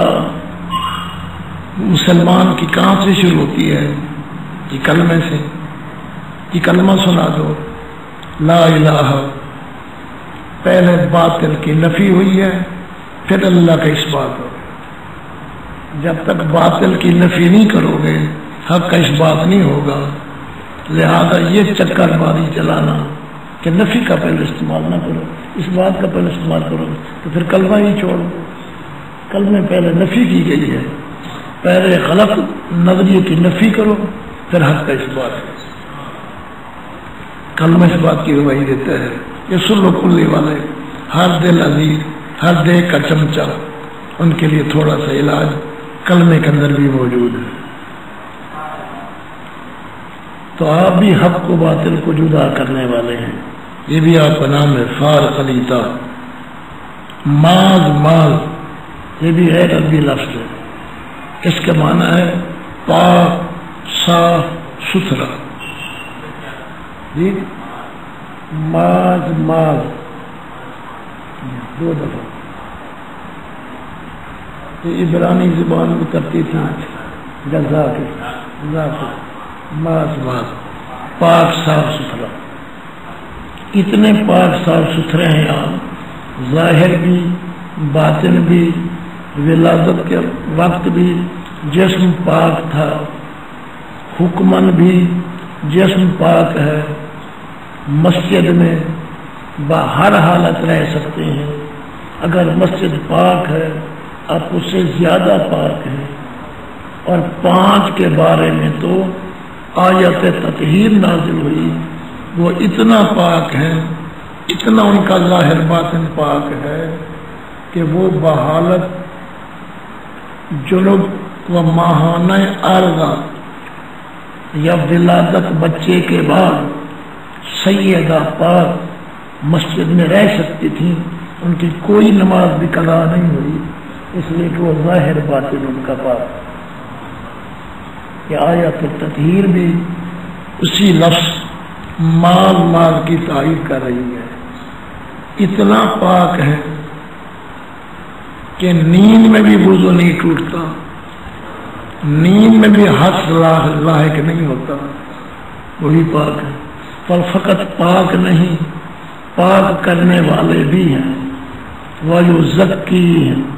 مسلمان کی کہاں سے شروع ہوتی ہے؟ یہ کلمے سے، یہ کلمہ سنا دو، لا الہ، پہلے باطل کی نفی ہوئی ہے، پھر اللہ کا اس بات ہو۔ جب تک باطل کی نفی نہیں کرو گے حق کا اس بات نہیں ہوگا، لہذا یہ چکر بازی چلانا کہ نفی کا پہلے استعمال نہ کرو، اس بات کا پہلے استعمال کرو تو پھر کلمہ ہی چھوڑ دو۔ کلمے پہلے نفی کی گئی ہے، پہلے غلط نظریے کی نفی کرو پھر حق کا اس بات ہے۔ کلمہ اس بات کی گواہی دیتا ہے۔ یہ سلو کلی والے، ہر دل عزیز، ہر دیکھ کا چمچہ، ان کے لیے تھوڑا سا علاج کلمے کے اندر بھی موجود ہے۔ تو آپ بھی حق کو باطل کو جدا کرنے والے ہیں، یہ بھی آپ کا نام ہے، فارقلیتا، ماز مال، یہ بھی غیر عربی لفظ ہے، اس کے معنی ہے پاک، صاف ستھرا۔ جی ماز مال دو دفعہ یہ عبرانی زبان میں کرتی تھی، ماز مال، پاک صاف ستھرا۔ اتنے پاک صاف ستھرے ہیں آپ، ظاہر بھی باطن بھی، ولادت کے وقت بھی جسم پاک تھا، حکمن بھی جسم پاک ہے، مسجد میں ہر حالت رہ سکتے ہیں، اگر مسجد پاک ہے آپ اس سے زیادہ پاک ہیں۔ اور 5 کے بارے میں تو آیت تطہیر نازل ہوئی، وہ اتنا پاک ہے، اتنا ان کا ظاہر باطن پاک ہے کہ وہ بحالت جنب و ماہانہ عارضہ یا ولادت بچے کے بعد سیدہ پاک مسجد میں رہ سکتی تھی، ان کی کوئی نماز بھی قضا نہیں ہوئی، اس لیے کہ وہ ظاہر باطن ان کا پاک۔ یہ آیت تطہیر بھی اسی لفظ مال مال کی تعریف کر رہی ہے، اتنا پاک ہے کہ نیند میں بھی وضو نہیں ٹوٹتا، نیند میں بھی حس لاحق نہیں ہوتا، وہی پاک ہے۔ پر فقط پاک نہیں، پاک کرنے والے بھی ہیں، وَيُزَكِّيهِمْ،